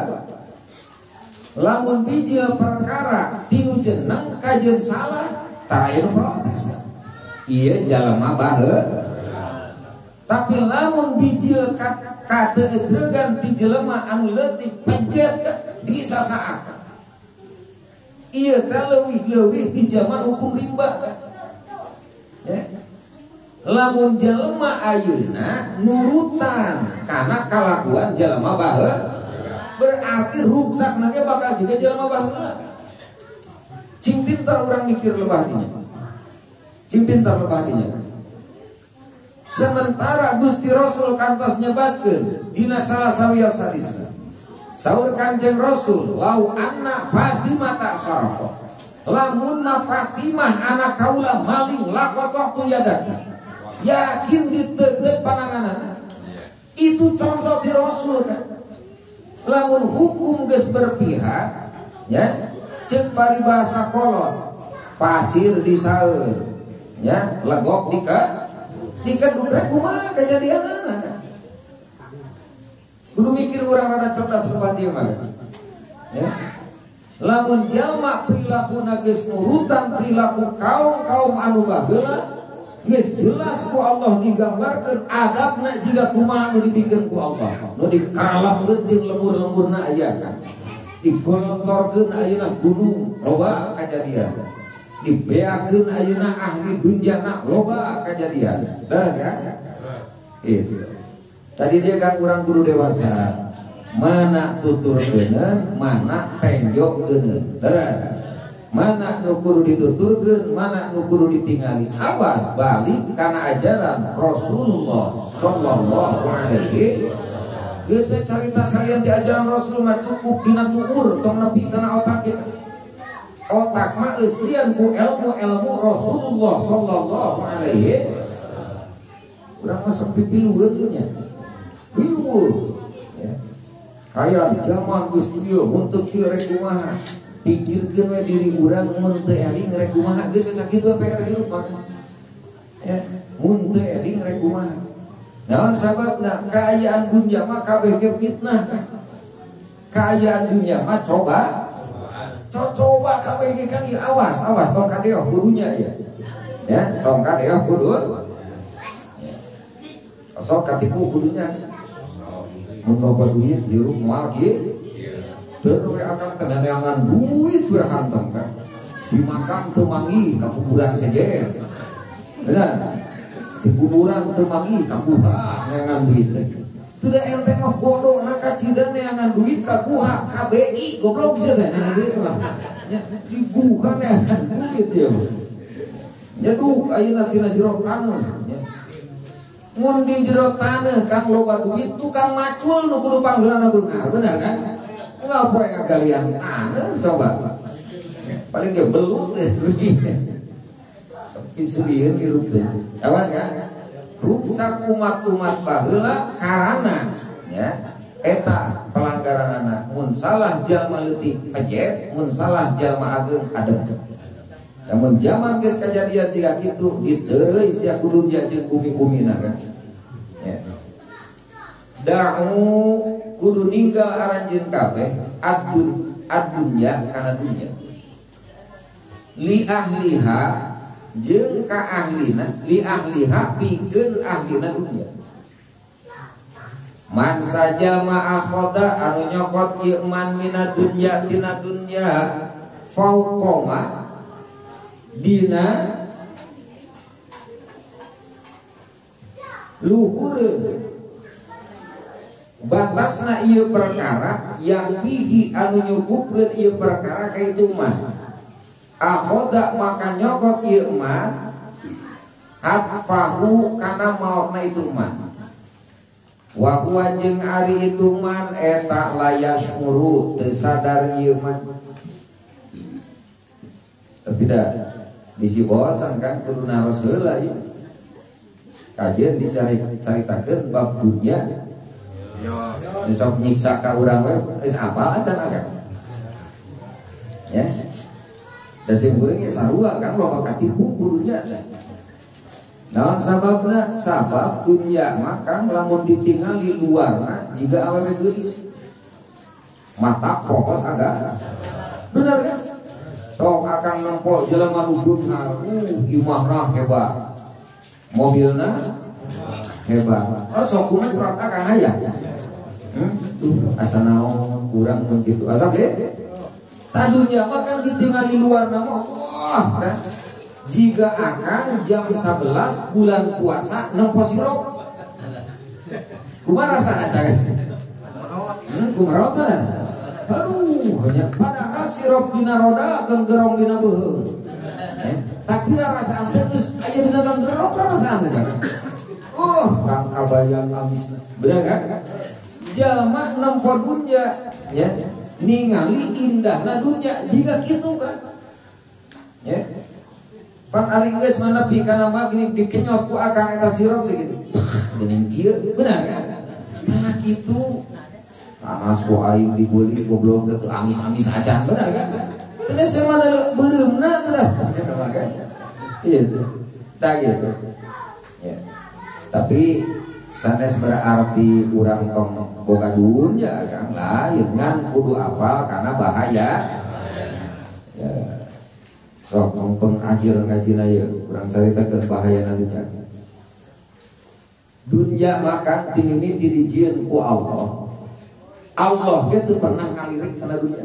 lamun bijil perkara tinu jeneng kajeun salah tara protes. Ieu jalma baheula. Tapi lamun bijil kate ejregan ti jelema anu leutik pejet di sasaak. Ieu teh leuwih-leuwih di zaman hukum rimba. Ya. Lamun jelema ayeuna nurutan kana kalakuan jelema baheula berarti ruksakna ge bakal juga jelema baheula. Cing pintar urang mikir lebah dinya. Cing pintar lebah dinya. Sementara Gusti Rasul kantos nyebatkeun dina salah sawiya sadisna. Saur Kanjeng Rasul, lau anna Fatimah tak sarqa. Lamun na Fatimah anak kaula maling lakot waktu yadaki. Yakin ditetet pananganana. Itu contoh di Rasul kan. Lamun hukum geus berpihak, ya, ceuk paribahasa kolot, pasir disaeur, ya, legok dika dikedukrek kumaha kejadianana. Kudu mikir urang rada cerdas lepat dieu mah. Ya. Lamun jalma prilakuna geus nurutan perilaku kaum-kaum anu baheula, geus jelas ku Allah digambarkeun adabna jiga kumaha nu dipikeun ku Allah. Nu dikalapkeun jeung lembur-lemburna aya kan. Digolontorkeun ayeuna gunung loba kajadian. Dibeakeun ayeuna ahli dunjana loba kajadian. Beres ya? Itu. Tadi dia kan kurang guru dewasa. Mana tutur geuneun, mana tenjok geuneun. Beres. Mana nu kudu dituturkeun, mana nu kudu ditingali. Awas balik kana ajaran Rasulullah sallallahu alaihi wasallam. Geus carita salian di ajaran Rasul mah cukup dina tuur tong nepi kana otak kita. Otak mah eusian ku ilmu-ilmu Rasulullah sallallahu alaihi wasallam. Urang mah sampai piluweut nya. Piluweut. Ya. Kayak zaman geus kieu mun teu kieu rek kumaha. Pikirkeun we diri urang mun teu eling rek kumaha geus sakitu we pere hirup mah. Ya, mun teu eling rek kumaha. Naon sababna? Kaayaan dunya mah kabeh fitnah. Kaayaan dunya mah coba coba kabeh kan awas awas tong kadeoh kudunya ya. Ya, tong kadeoh kudu. Sok katipu kudunya. Mun loba duit hirup moal kieu. Teu we akan keneangan duit we hantam kan. Di makam teu mangi ka kuburan sejer. Benar. Di kuburan teu mangi ka kuha neangan duit teh. Sudah ente mah bodoh na kacidan neangan duit ka kuha K B I goblok sia teh neangan duit mah. Nya dibuka neangan duit ya. Nyeduk ayeuna tina jero taneuh nya. Mun di jero taneuh kang loba duit tukang macul nu kudu panggeulana beungar, bener kan? Ngapoe ngagalian taneuh coba. Paling ge belut deh duit. Sepi serieun hirup teh. Awas kan? Rusak umat-umat baheula karana ya eta pelanggaranana mun salah jalma leutik pejet, mun salah jalma ageung adem. namun zaman geus kejadian tiga kitu diteureuy sia ku dunya jeung bumi-bumina kan ya. Da'u kudu ninggal aranjeun kabeh adun adunya kana dunya li ahliha jeung ka ahlina li ahliha pikeun ahlina dunya. Man saja ma'akhoda anu nyokot ieu man mina dunya tina dunya fauqoma dina luhureun batasna ieu perkara yang fihi anu nyukupkeun ieu perkara ka itu man akhoda maka nyokot ieu man atfahu kana maokna itu man wa huwa jeung ari itu man eta layas muru teu sadar ieu man. Tapi dah bisi bosan kan kudu naros heula ieu. Kajian dicari caritakeun bab dunya. Yo, sok nyiksa ka urang we geus apal acan agak. Ya. Da sing urang ge sarua kan loba katipu kudunya. Naon sababna? Sabab dunya maka lamun ditinggali luarna jiga awewe geulis. Mata pokos agak. Bener kan? Sok akan nempo jelema nu beunghar, uh imahna hebat. Mobilna hebat. Oh sok kumaha surat akang aya. Hmm? Tuh asa naon kurang mun kitu. Asa ge? Ta dunya mah kan ditinggali luarna mah. Wah, kan? Jika akan jam sebelas bulan puasa nempo sirop kumaha rasana teh hmm kumaha mana aduh banyak padahal sirop dina roda keun gerong dina beuheung eh tapi rasaan teh geus aya dina gerong rasaan teh oh kang kabayang amisna bener kan jalma nempo dunya ya ningali indahna dunya jika kitu kan ya. Pan ari geus manapi kana maghrib dikenyot ku akang eta sirop teh gitu. Geuning kieu benar kan? Nah kitu. Amas ku aing dibeli goblok teh amis-amis acan benar kan? Teh semana beureumna teh dah. Kan? Iya. Tah gitu. Ya. Tapi sanes berarti urang tong boga dunya kan lain ngan kudu apal karena bahaya. Ya. Sok nongpeng akhir ngajina ya kurang caritakeun bahayana dunya. Dunya maka tinggi dijieun ku Allah. Allah ge teu pernah ngalirik kana dunya.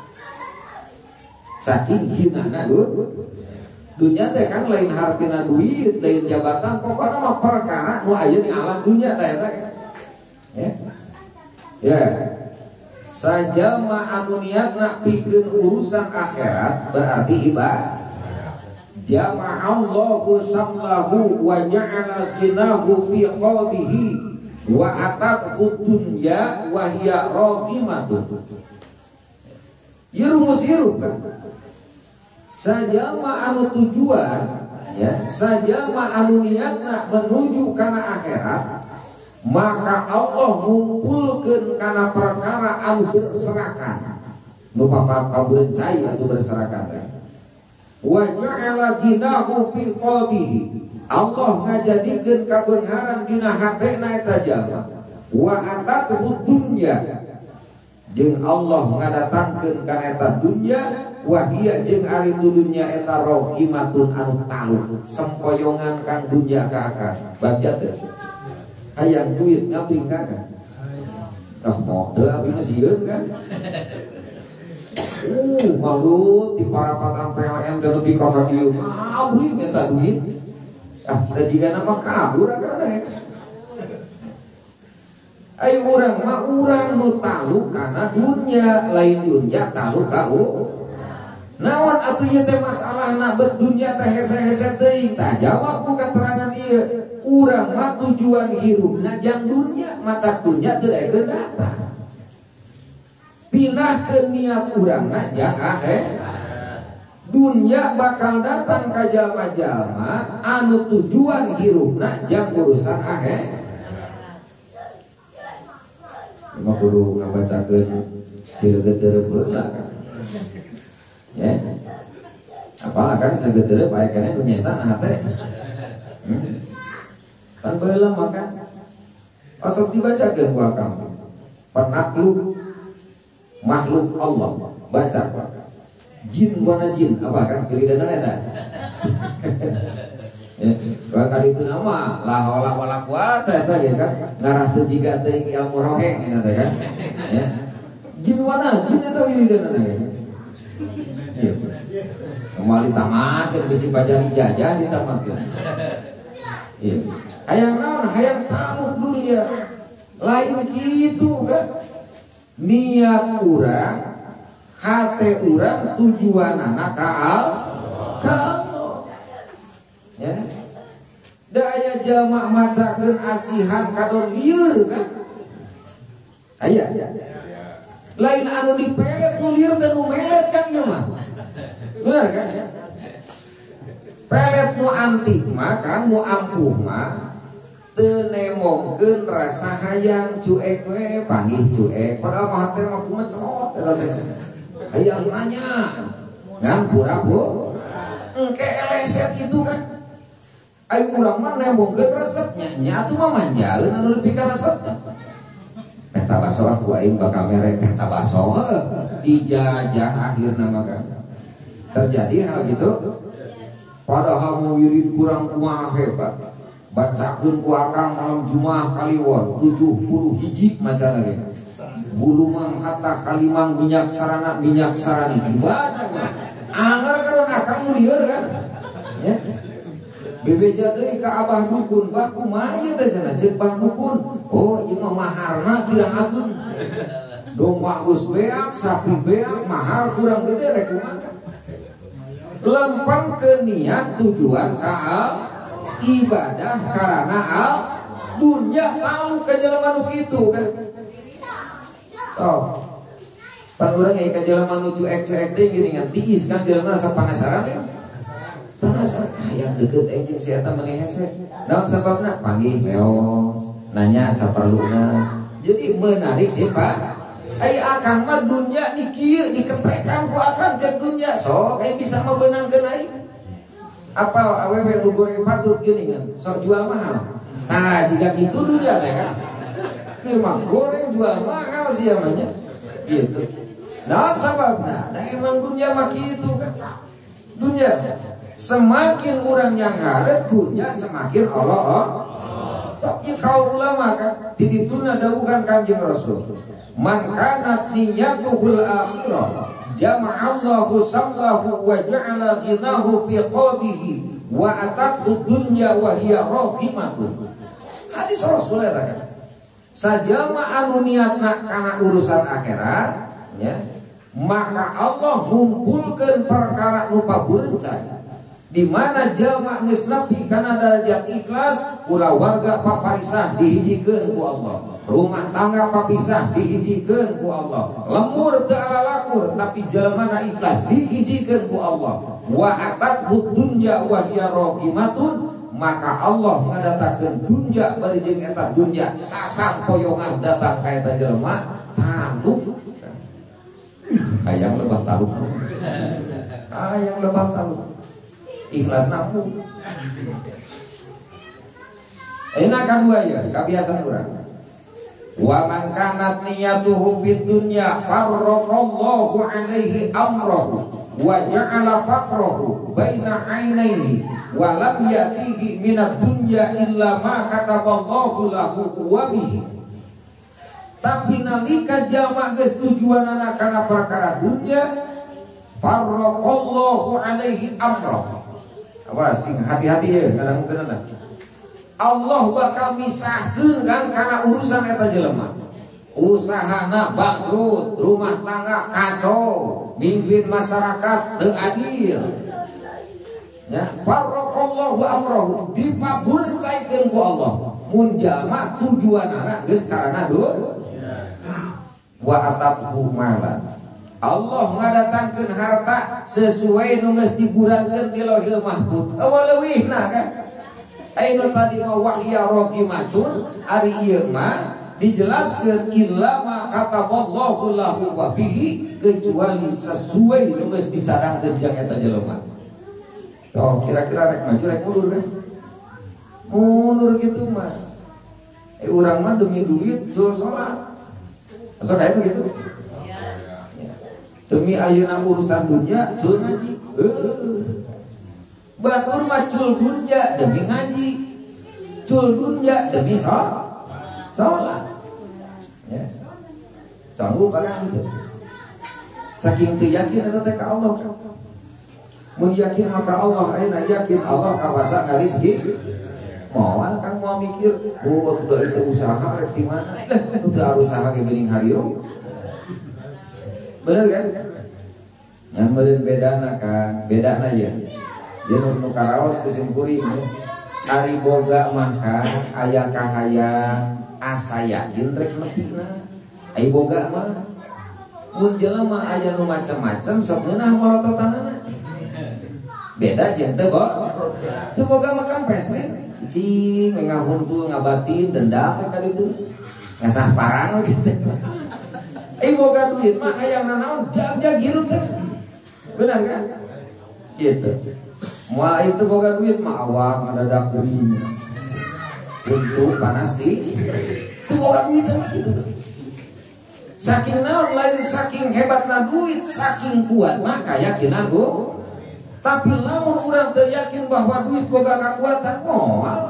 Saking hinana dunya teh kan lain hartina duit, lain jabatan, pokokna mah perkara nu aya di alam dunya teh eta. Ya. Ya. Saja ma'anu niatna pikeun urusan akhirat berarti ibadah. Jama'allahu samlahu wa ja'ala ghinahu fi qalbihi wa atathu dunya wa hiya raghimatun. Yurusiru kan. Saja ma'anu tujuan ya, saja ma'anu niatna menuju kana akhirat maka Allah ngumpulkeun kana perkara anu berserakan nu papat kaberencai anu berserakan wa ja'ala ghinahu fi qalbihi Allah ngajadikeun kabeungaran dina hatena eta jalma wa atathu dunya jeung Allah ngadatangkeun kana eta dunya wa hiya jeung ari dunya eta rahimatun anu taluk sempoyongan kang dunya ka akar baca teh hayang duit ngaping kakak ah mau teu abi sieun kan uh malu ti para patang P L N teh lebih ka dieu abri eta duit ah da jiga nama kabur kana ai urang mah urang nu taluk kana dunya lain dunya taluk ka naon atuh ieu teh masalahna bet dunya teh hese-hese teuing tah jawab ku katerangan ieu urang mah tujuan hirupna jang dunya mata dunya teu daekeun datang pinahkeun niat urangna jang akhirat dunya bakal datang ka jalma-jalma anu tujuan hirupna jang urusan akhirat mah kudu ngabacakeun sileukeun teu reupeulah ya Apalah kan sageuteureun bae keneh nu nyesana teh. Kan baheula maka asal dibacakeun ku akang. Penakluk makhluk Allah baca jin wana jin apa kan pilihan eta. Ya, kali itu nama la haula wala quwata eta ya kan ngarah teu jiga teh ilmu roheng eta kan. Ya. Jin wana jin eta pilihan ya. Ya. Kembali tamat bisi bajang ijazah di tamat. Iya. Hayang naon hayang tamu dunia. Lain gitu kan. Niat urang, hate urang tujuanana ka Allah. Ya. Daya jama macakeun asihan kadon lieur kan. Aya. Lain anu dipelet nu lieur teh nu melet kan ieu mah. Benar kan? Pelet nu antik mah kan nu ampuh mah teu nemongkeun rasa hayang cuek we panggih cuek padahal mah teh mah kumaha cerot eta teh. Hayang nanya ngan pura-pura engke eleset gitu kan. Ai urang mah nemongkeun resepnya nya atuh mah manjaeun anu dipikeun resepna. Eta baso aku aing bakal merek eta baso dijajah akhirna mah kan. Terjadi hal gitu padahal mau wirid kurang kumaha hebat bacakeun ku akang malam Jumat kaliwon tujuh puluh hiji macana ge bulu mang hatta kalimang minyak sarana minyak sarani baca anggar karon akang lieur kan ya bebeja deui ka abah dukun bah kumaha ieu teh cenah ceuk bah dukun oh ieu mah maharna kirang ageun domba geus beak sapi beak mahar kurang gede rek kumaha lempang ke niat tujuan ka ibadah karena al dunya tahu ke jalan manu kitu kan. Oh. Pan urang aya ka jalan manu cuek-cuek teh geuningan tiis kan jalan rasa panasaran ya. Panasaran hayang deukeut aing jeung si eta meuneh hese. Naon sababna? Panggih meos, nanya saperluna. Jadi menarik sih Pak. Ai akang mah dunya dikieu diketrekan ku akang cek dunya sok ai bisa mebeunangkeun aing. Apa awewe nu goreng patut geuningan sok jual mahal. Nah, jika kitu dunya teh kan. Keur mah goreng jual mahal sia mah nya. Gitu. Naon sababna? Nah emang dunya mah kitu kan. Dunya semakin urang yang ngaret dunya semakin Allah. Sok ieu kaum ulama kan tidituna dawuhan Kanjeng Rasul. Man kanat niyatuhul akhirah jama'allahu sallahu wa ja'ala ghinahu fi qadihi wa atathu dunya wa hiya rahimatun. Hadis Rasulullah kan sajama anu niatna kana urusan akhirat ya maka Allah ngumpulkeun perkara nu paburencay di mana jama geus nepi kana derajat ikhlas ulah warga paparisah dihijikeun ku Allah. Rumah tangga papisah dihijikeun ku Allah. Lemur teu alalakur tapi jelema ikhlas dihijikeun ku Allah. Wa atathu dunya wa hiya raqimatun maka Allah ngadatangkeun dunya bari jeung eta dunya sasampoyongan datang ka eta jelema taluk. Hayang lebah taluk. Hayang lebah taluk. Ikhlas nampung. Enak kedua ya, kebiasaan urang. Wa man kanat niyatuhu fid dunya farraqallahu alaihi amrahu wa ja'ala faqrahu baina ainaihi wa lam yatihi minad dunya illa ma kataballahu lahu wa bihi. Tapi nalika jalma geus tujuanana kana perkara dunya farraqallahu alaihi amrahu. Apa sing hati-hati ya kadang-kadang Allah bakal misahkeun kan karena urusan eta jelema. Usahana bangkrut, rumah tangga kacau, mimpin masyarakat teu adil. Ya, farraqallahu amrahu dipaburcaikeun ku Allah. Mun jalma tujuanana geus karana dunya. Wa atathu malan. Allah ngadatangkeun harta sesuai nu geus digurankeun di Lauhil Mahfuz. Awaleuwihna kan. Ainu tadi mah wahya raqimatun ari ieu mah dijelaskeun illa ma kataballahu lahu wa bihi kecuali sesuai nu geus dicadangkeun jeung eta jelema. Oh, kira-kira rek maju rek mundur kan? Mundur gitu mas. Eh orang mah demi duit jual sholat. Masa kayak begitu? Ya. Demi ayeuna urusan dunia jual ngaji. Uh. Batur mah jual dunia demi ngaji. Jual dunia demi sholat. Ya. Tahu barang itu. Saking teu yakin eta teh ka Allah. Mun yakin maka Allah ayeuna yakin Allah kawasa ngarizki. Moal kan mau mikir, oh udah itu usaha rek di mana? Udah usaha ge geuning harieu. Bener kan? Yang meureun bedana kan, bedana ya. Ye nu karaos kusim kuring. Ari boga mah kan aya kahayang asayakeun rek nepina. Ai boga mah mun jelema aya nu macam-macam sabeunah morototanana. Beda jeung teu boga. Teu boga mah kan pes we. Cing ngahumpul ngabatin dendam ka ditu. Ngasah parang gitu. Ai boga duit mah hayang nanaon jag-jag hirup teh. Benar kan? Gitu. Moal itu boga duit mah awak ngadadak kuring. Untuk panas di. Teu boga duit mah gitu. Saking naon lain saking hebatna duit, saking kuat mah kayakinan go. Tapi lamun urang teu yakin bahwa duit boga kakuatan, moal.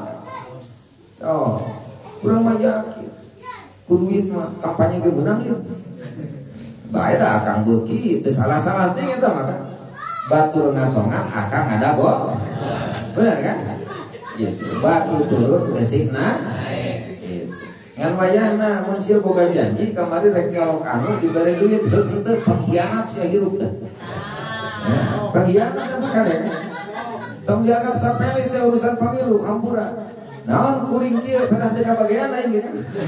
Oh, urang mah yakin. Ku duit mah kampanye ge beunang ieu. Bae da akang beuki teu salah-salah teh eta mah kan. Batur ngasongan akang ada go. Bener kan? Gitu. Batu turun geusina naik. Gitu. Ngan wayahna mun sieu boga janji kamari rek nyolok anu dibere duit teu teu pengkhianat sia hirup teh. Ya, pengkhianat apa kan ya? Tong dianggap sapele saya urusan pemilu, hampura. Naon kuring kieu pernah teu kabagean lain gitu.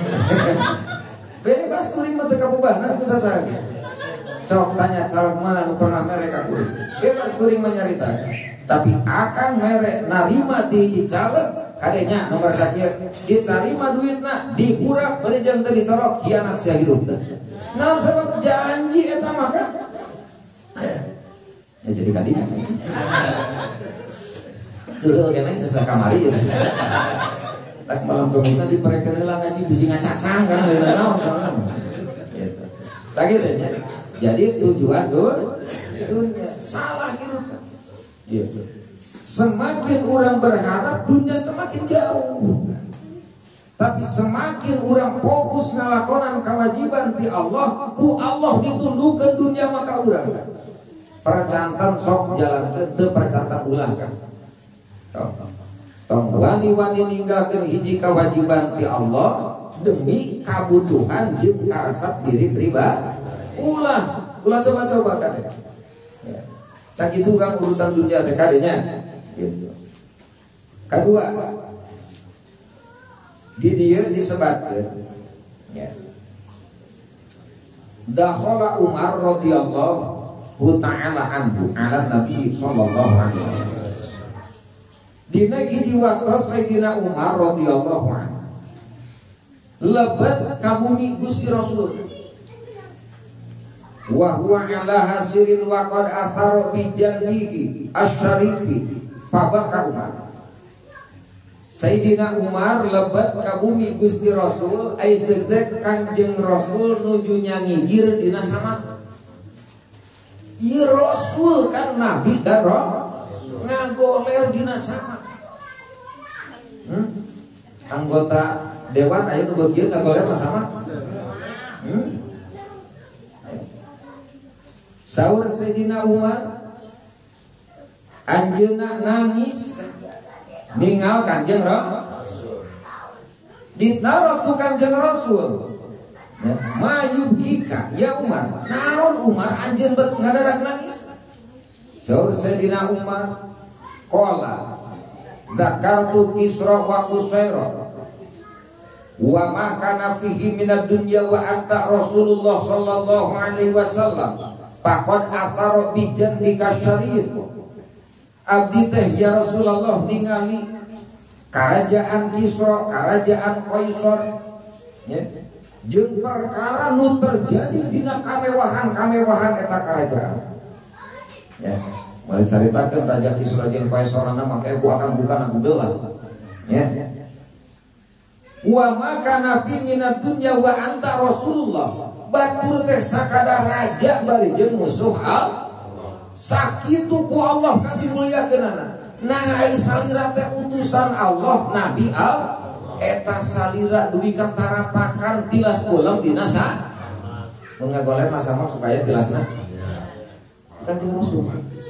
Bebas kuring mah teu kabubahan ku sasaha. Sok tanya caleg mana nu pernah mere ka kuring. Bebas kuring mah nyarita. Tapi akan mere narima ti hiji caleg kadenya nomor sakieu ditarima duitna dipurak bari jeung teu dicolok khianat sia hirup teh. Naon sabab janji eta mah kan? Ya jadi kadinya. Tuh kena itu sakamari. Tak malam kemudian diperkenalkan heula ngaji bisi ngacacang kan heula naon soalna. Gitu. Tak gitu ya. Jadi tujuan dunia salah hirup. Gitu. Semakin orang berharap dunia semakin jauh. Tapi semakin orang fokus ngalakonan kewajiban ti Allah, ku Allah ditundukkeun dunia maka urang. Percantan sok jalankeun teu percantan ulah kan. Tong wani-wani ninggalkeun hiji kewajiban ti Allah demi kabutuhan jeung karesep diri pribadi. Ulah, ulah coba-coba kan. Ya. Tak gitu kan urusan dunia teh kadenya. Gitu. Kedua, di dieu disebatkeun ya. Dakhala Umar radhiyallahu ta'ala anhu ala Nabi sallallahu alaihi wasallam. Dina hiji waktu Sayyidina Umar radhiyallahu anhu lebat ka bumi Gusti Rasul. Wa huwa ala hasirin wa qad athara bi jannihi asyarifi fabaka Umar. Sayyidina Umar lebat ka bumi Gusti Rasul ai sedek Kanjeng Rasul nuju nyangigir dina sama. Ieu Rasul kan nabi dan Rasul ngagoler dina sama. Hmm? Anggota dewan aya nu bagian ngagoler sama. Hmm? Saur Sayyidina Umar anjeunna nangis ningal Kanjeng Rasul. Ditaros ku Kanjeng Rasul. Mayubkika ya Umar. Naon Umar anjeun bet ngadadak nangis? Saur Sayyidina Umar qala zakartu Kisra wa Qusaira wa ma kana fihi minad dunya wa anta Rasulullah sallallahu alaihi wasallam. Pakon atharo bijan dikasyariin. Abdi teh ya Rasulullah ningali kerajaan Kisra, kerajaan Qaisar, ya. Jeung perkara nu terjadi dina kamewahan-kamewahan eta kerajaan. Ya. Mari caritakeun Raja Kisurajen Paesorana make aku akan bukan aku gelah. Ya. Wa maka nafi minad dunya wa anta Rasulullah. Batur teh sakada raja bari jeung musuh al sakitu ku Allah kan dimuliakeunana. Nah ai salira teh utusan Allah Nabi al eta salira dugi kantara pakan tilas ulang dina sa. Mun ngagoleh masamak supaya tilasna. Kan ti musuh.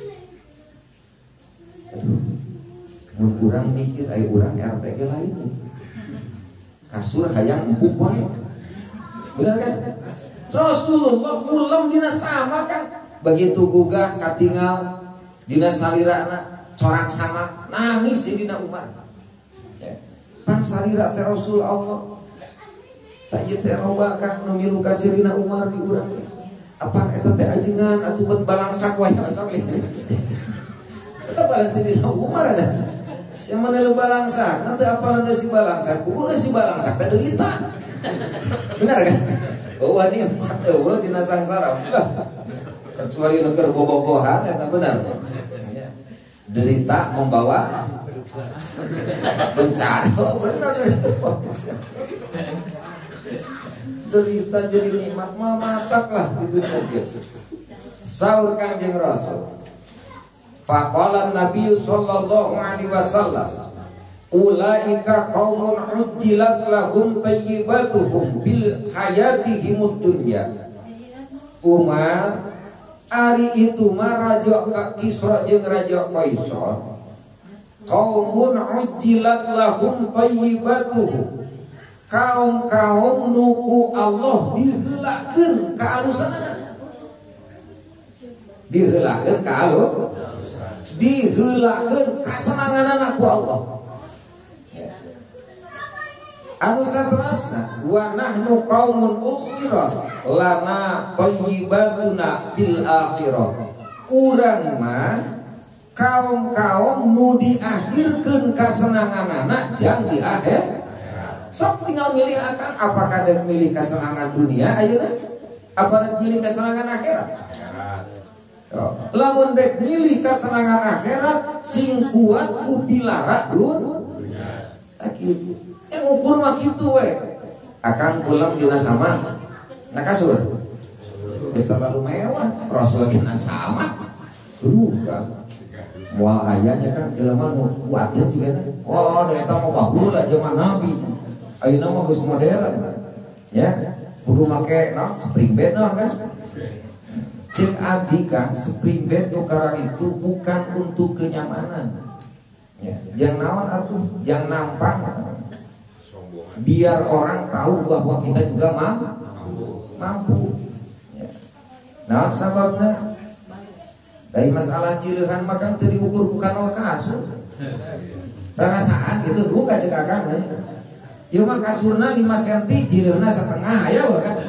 Mun urang mikir aya urang R T ge lain. Kasur hayang empuk wae. Benar kan? Rasulullah ulam dina sama kan. Begitu gugah katinggal dina salirana corak sama nangis di dina Umar. Ya. Pan salira teh Rasul Allah. Tak ieu teh loba kan nu milu kasih dina Umar di urang. Apa eta teh ajengan atuh bet balangsak wae sok. Eta balangsak dina Umar ada. Sia mana lu balangsak? Nanti apalan si balangsak? Ku si balangsak teh deulita. Benar kan? Oh ini mah eueuh dina sangsara. Kecuali negeri bobogohan eta benar. Derita membawa bencana. Oh, benar itu. Derita jadi nikmat mah masaklah di dunia. Saur Kanjeng Rasul. Faqala Nabi sallallahu alaihi wasallam, ulaika qaumun ujjilat lahum tayyibatuhum bil hayatihimud dunya. Umar ari itu mah raja Kisra jeung raja Kaisar qaumun ujjilat lahum tayyibatuhum, kaum-kaum nuku Allah diheulakeun ka alusanana, diheulakeun ka alus, diheulakeun kasenanganana ku Allah. Anu saterasna wa nahnu qaumun ukhirat lana thayyibatuna fil akhirah. Urang mah kaum-kaum nu diakhirkeun kasenanganana jang di akhir. Sok tinggal milih akan apakah dek milih kasenangan dunia ayeuna apa dek milih kasenangan akhirat. Oh. Lamun dek milih kasenangan akhirat sing kuat ku dilara dunia. Tak kitu. Yang ukur mah gitu we. Akan pulang dina sama na kasur. Geus terlalu mewah, Rasul kena sama. Surga. Moal ayanya kan jelema nu kuatkeun juga. Oh, eta mah baheula zaman Nabi. Ayeuna mah geus modern. Ya, kudu make naon spring bed naon kan. Cek abdi kan spring bed nu karang itu bukan untuk kenyamanan. Ya, jangan naon atuh, jangan nampang. Biar orang tahu bahwa kita juga mampu, mampu. Ya. Nah, sebabnya dari masalah cileuhan makan teu diukur ku kanal kasur. Rasaan gitu buka cek akan. Ieu mah kasurna lima sentimeter, cileuhna setengah aya we kan.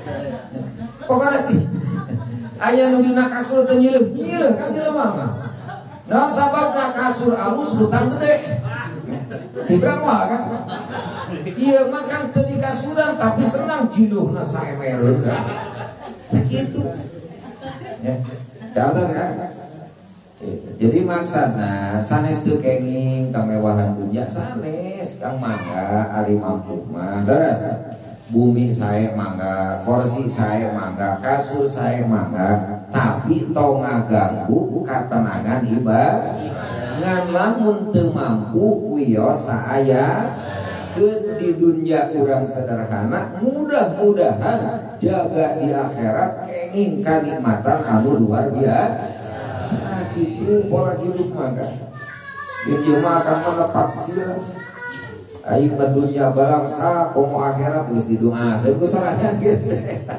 Pokona cih. Aya nu dina kasur teu nyileuh, nyileuh kan jelema mah. Nah, sababna kasur alus hutang gede. Dibrang kan. Iya makan teu di kasuran tapi senang jiluhna saemereun kan. Begitu. Ya. Contoh kan. Jadi maksudna sanes teu kenging kamewahan dunya sanes kang mangga ari mampu mah. Daras. Bumi sae mangga, kursi sae mangga, kasur sae mangga, tapi tong ngaganggu katenangan ibadah. Ngan lamun teu mampu wios saaya keun di dunia urang sederhana, mudah-mudahan jaga di akhirat kenging kanikmatan anu luar biasa. Nah, itu pola hidup maka. Di mah akan menepak sila. Aing mendunya balangsa komo akhirat geus didoakeun ku sorangan gitu.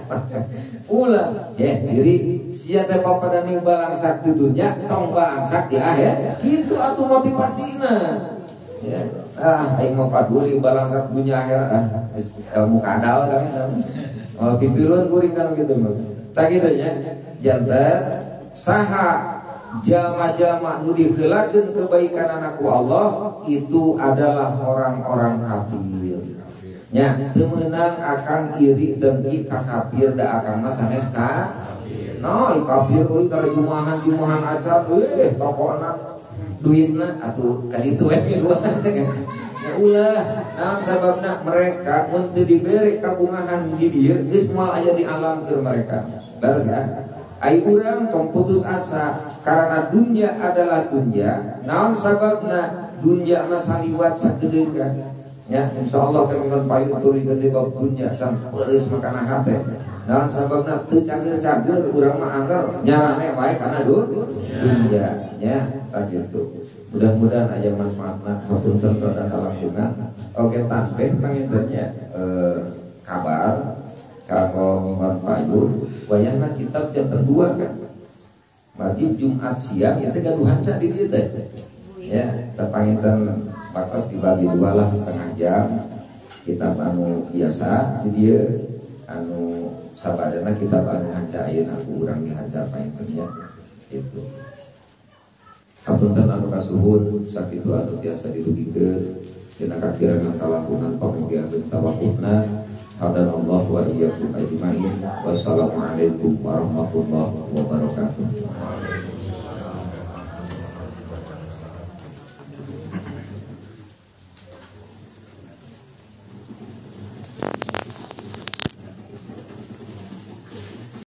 Ulah ya diri sia teh papadani balangsak di dunya tong balangsak di akhir. Kitu atuh motivasina. Ya, ah aing mau paduli balangsak dunya akhirat ah ilmu kadal kami kan. Oh pipilun kuring kan gitu mah. Tah kitu nya. Janten saha jama-jama nu diheulakeun kebaikan anakku Allah itu adalah orang-orang kafir. Ya, teu meunang akan iri dengki ka kafir da akan sanes ka no kafir euy kalau jumahan-jumahan acar euy pokona duitna atuh ka ditu we miluan ya ulah naon sababna mereka mun teu dibere kabungahan di dieu geus moal aya di alam keur mereka beres ya ai urang tong putus asa karena dunia adalah dunia naon sababna dunia mah saliwat sakedeung ya insyaallah kami payu turikeun di bab dunia can peureus makana hate naon sababna teu cager-cager urang mah anggar nyarane wae kana dunia nya kitu mudah-mudahan aja manfaatna hapunten rada kalangkungan oke tanbeh pangintennya eh, kabar kanggo mimbar payu wayahna kitab jam kedua kan bagi Jumat siang ya teh gaduhan ca di dieu teh ya tepanginten batas dibagi dua lah setengah jam kitab anu biasa di dieu anu sabadana kitab anu hanca ayeuna aku urang dihanca pangintennya itu hapunten anu kasuhun sakitu anu tiasa dirugikeun dina kakirangan kalangkungan pamugiakeun tawakufna hadanallahu wa iyyakum ajmain wassalamualaikum warahmatullahi wabarakatuh.